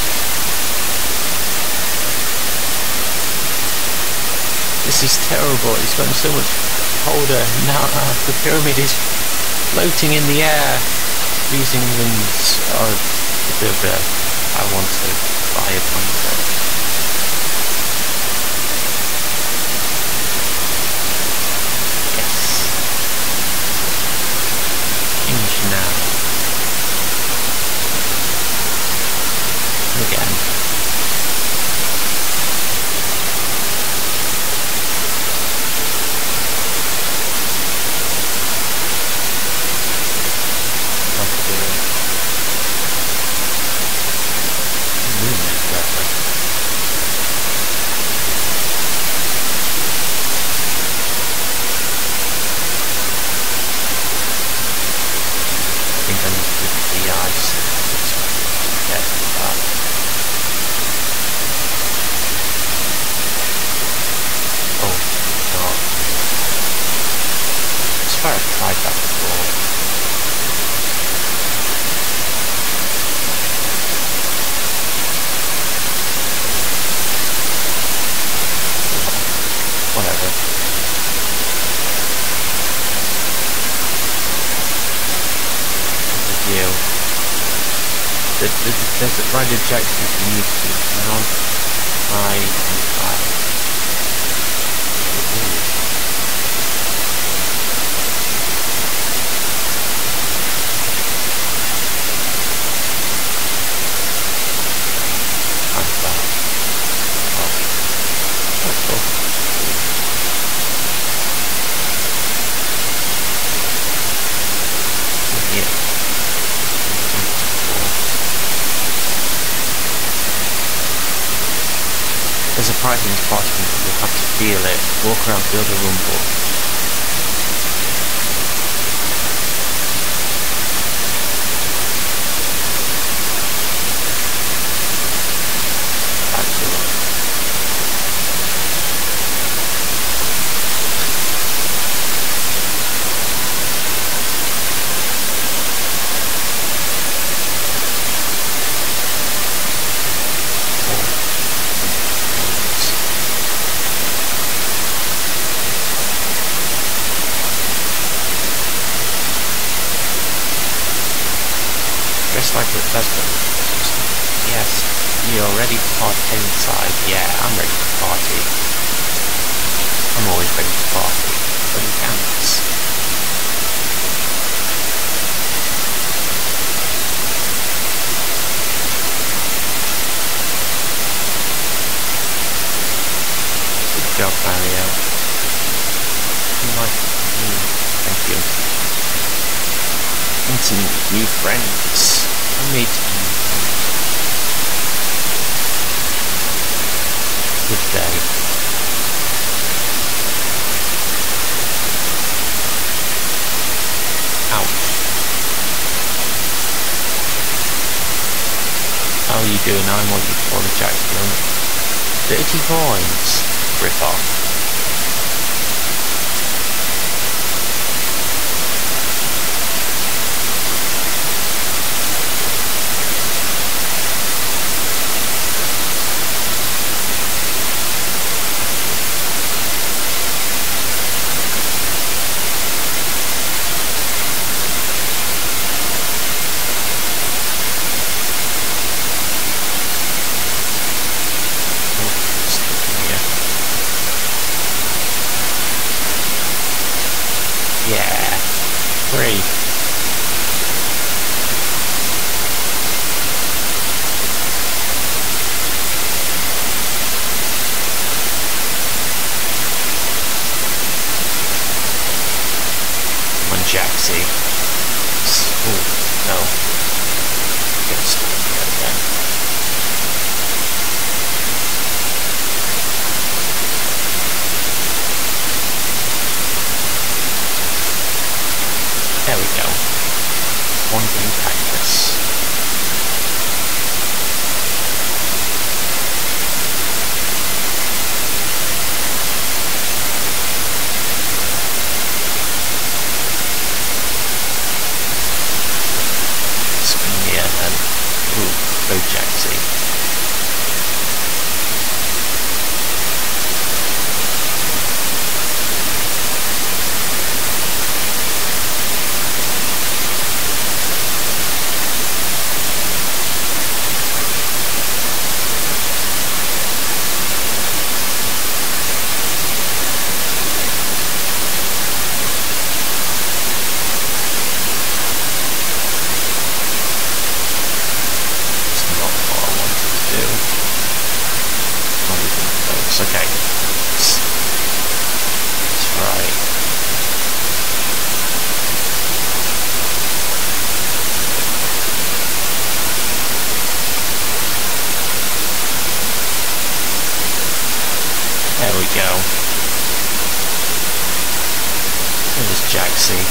This is terrible. It's gotten so much colder. Now uh, the pyramid is floating in the air. Freezing winds are a bit of a... I want to buy a blanket. Yes. Change now. Again. There's a right objective you need to down, high, and high. Ooh. How's that? Oh. That's cool. Yeah. There's a prize in this part, you'll have to feel it. Walk around, feel the rumble. That's the one. Just like it does. Yes, you're ready to party inside. Yeah, I'm ready to party. I'm always ready to party. When it counts. Good job, Mario. Like, mm, thank you. Meeting new friends. I made some new friends. Good day. Ouch. How are you doing? I'm what you call a Jackson. Dirty coins. Rip off. Yeah. Three. Come on, Jaxie. Oh, no. Get stuck here again. wandering cactus. Spin here then. Ooh, go Jaxie. Okay. That's right. There we go. There's Jaxie.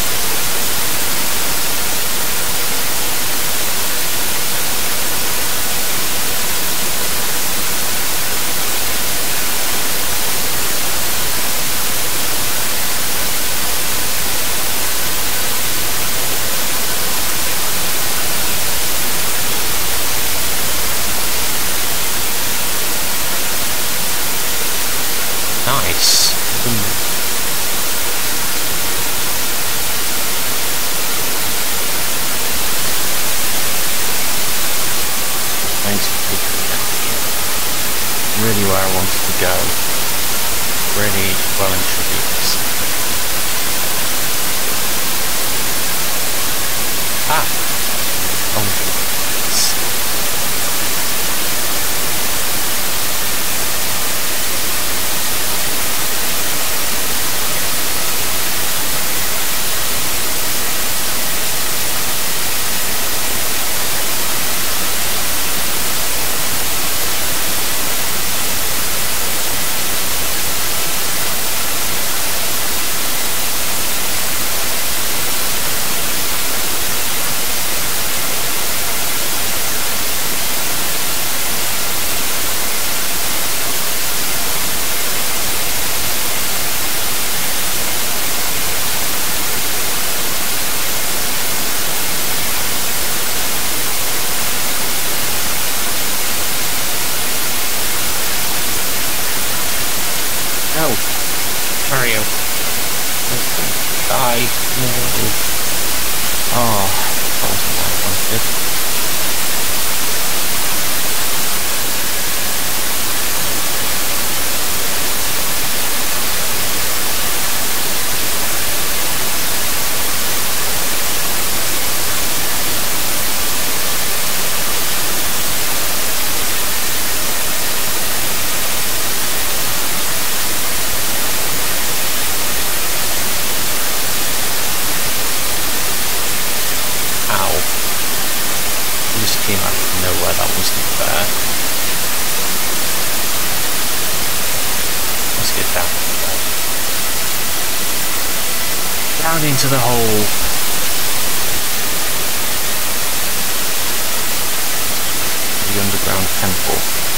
Nice. Mm. Thanks for taking me out here. Really where I wanted to go. Really well and truly listening. Ah! Boundary. No! Mario! Die! No! Oh, that wasn't what I wanted. Came out of nowhere, that wasn't fair. Let's get down there. Down into the hole. The underground temple.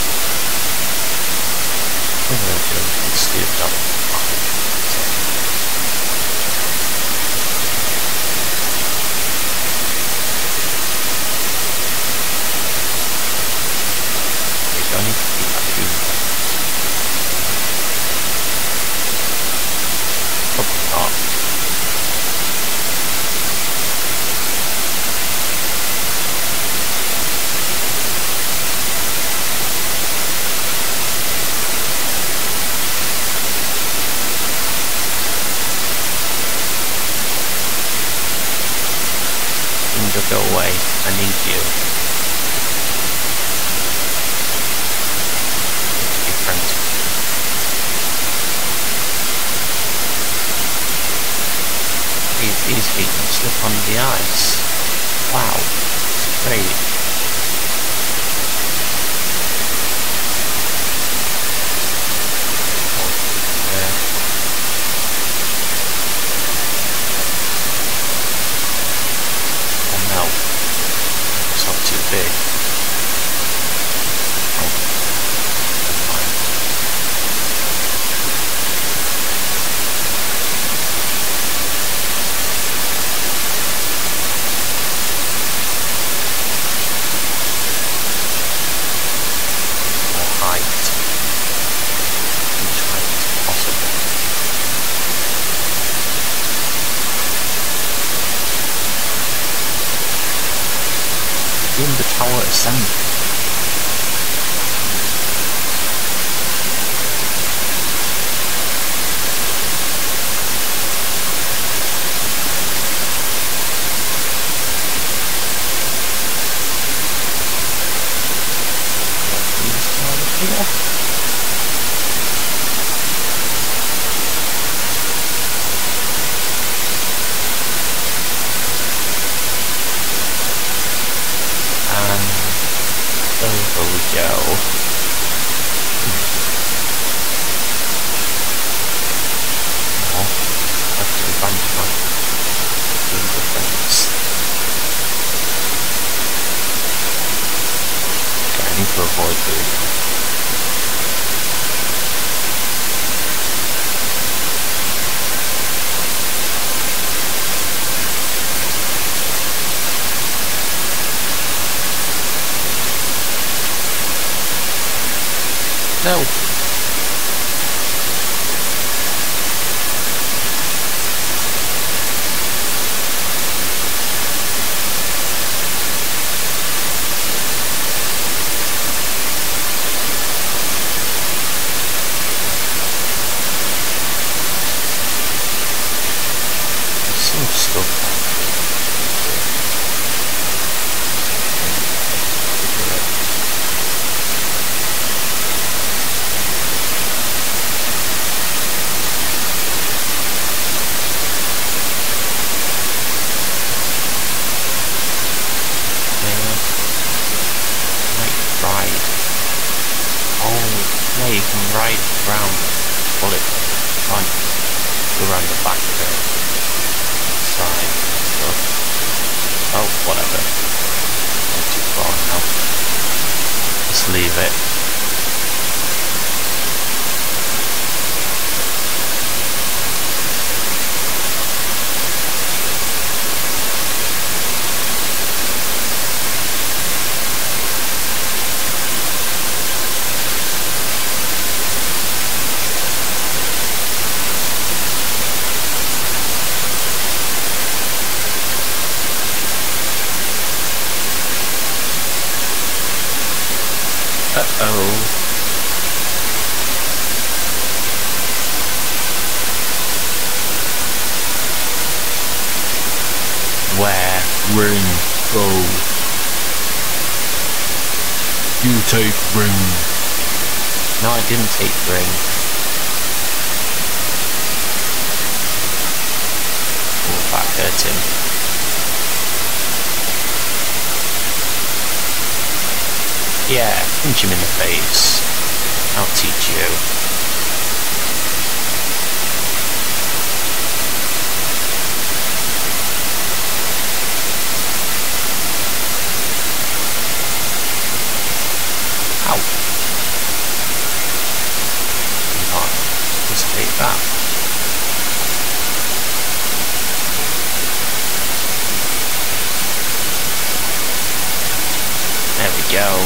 We're going to go and steer that behind. Do I need to keep that tune on? Probably not. Ninja, go away. I need you. These feet can slip on the ice. Wow, it's great. Uh, doing the tower ascent. Here. And over we go. Oh, that's a bunch of doing good things. Okay, I need to avoid doing that. No. There's some stuff back ride. Oh, yeah, you can ride around the bullet, can't you? Go around the back of it, side and stuff. Oh, whatever. Gone too far now. Just leave it. Uh-oh. Where? Ring. Go. You take ring. No, I didn't take ring. Oh, that hurt him. Yeah, punch him in the face. I'll teach you. Ow. Can't anticipate that. There we go.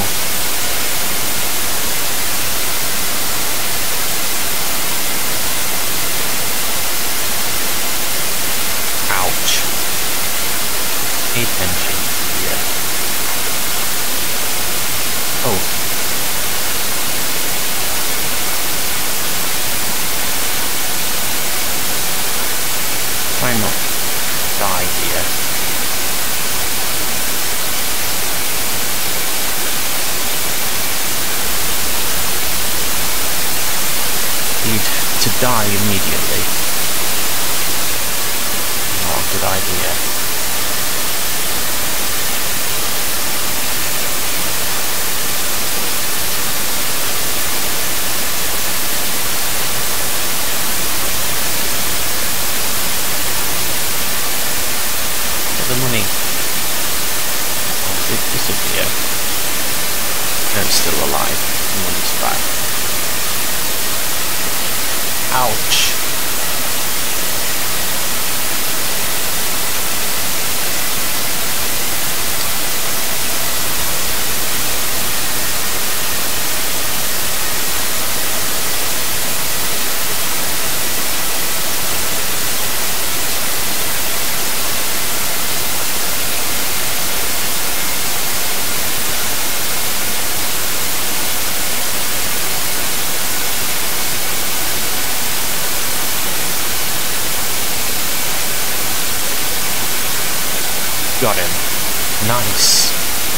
Ouch. Pay attention here. Oh. Try not to die here. Need to die immediately. Not a good idea. Get the money. Oh, it did disappear. No, it's still alive. The money's back. Ouch. Got him. Nice.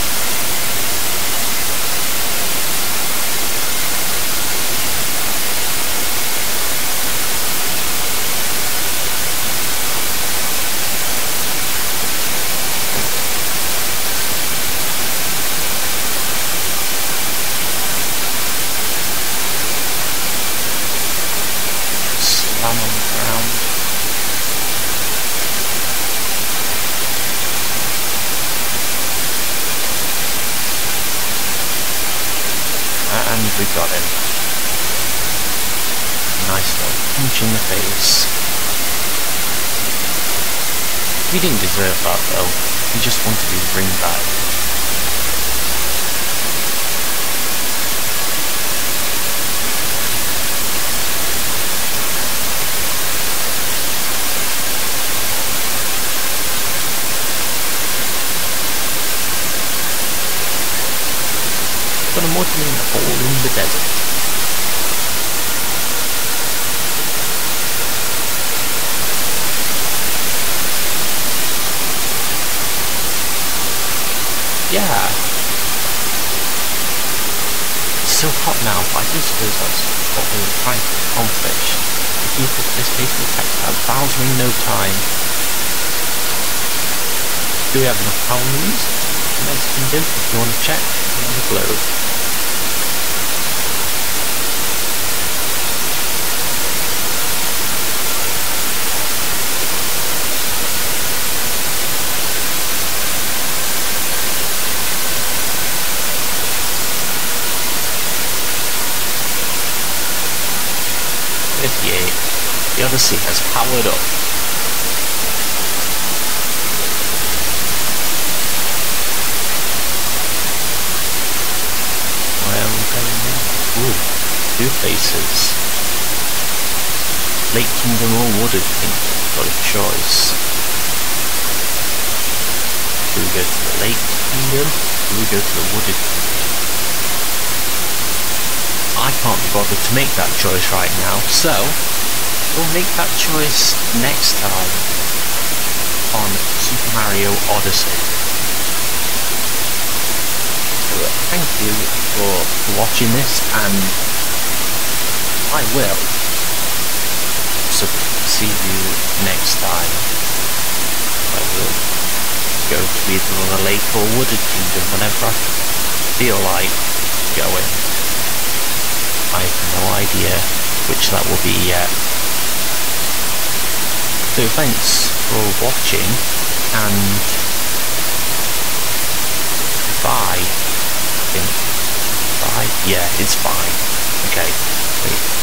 Slam on the ground. And we got him. Nice little punch in the face. He didn't deserve that though. He just wanted his ring back. Got a muddling hole in the desert. Yeah. It's so hot now, but I do suppose that's what we were trying to accomplish. The people at this pace will attack that Bowser in no time. Do we have enough power moves? Next kingdom, if you want to check, on the globe. fifty-eight. The Odyssey has powered up. Where are we going now? Ooh, two places. Lake Kingdom or Wooded Kingdom? Got a choice. Do we go to the Lake Kingdom? Do we go to the Wooded Kingdom? I can't be bothered to make that choice right now, so we'll make that choice next time on Super Mario Odyssey. So thank you for watching this, and I will so see you next time, where we'll go to either the Lake or Wooded Kingdom whenever I feel like going. I have no idea which that will be yet. So thanks for watching, and bye. I think bye. Yeah, it's bye. Okay. Wait.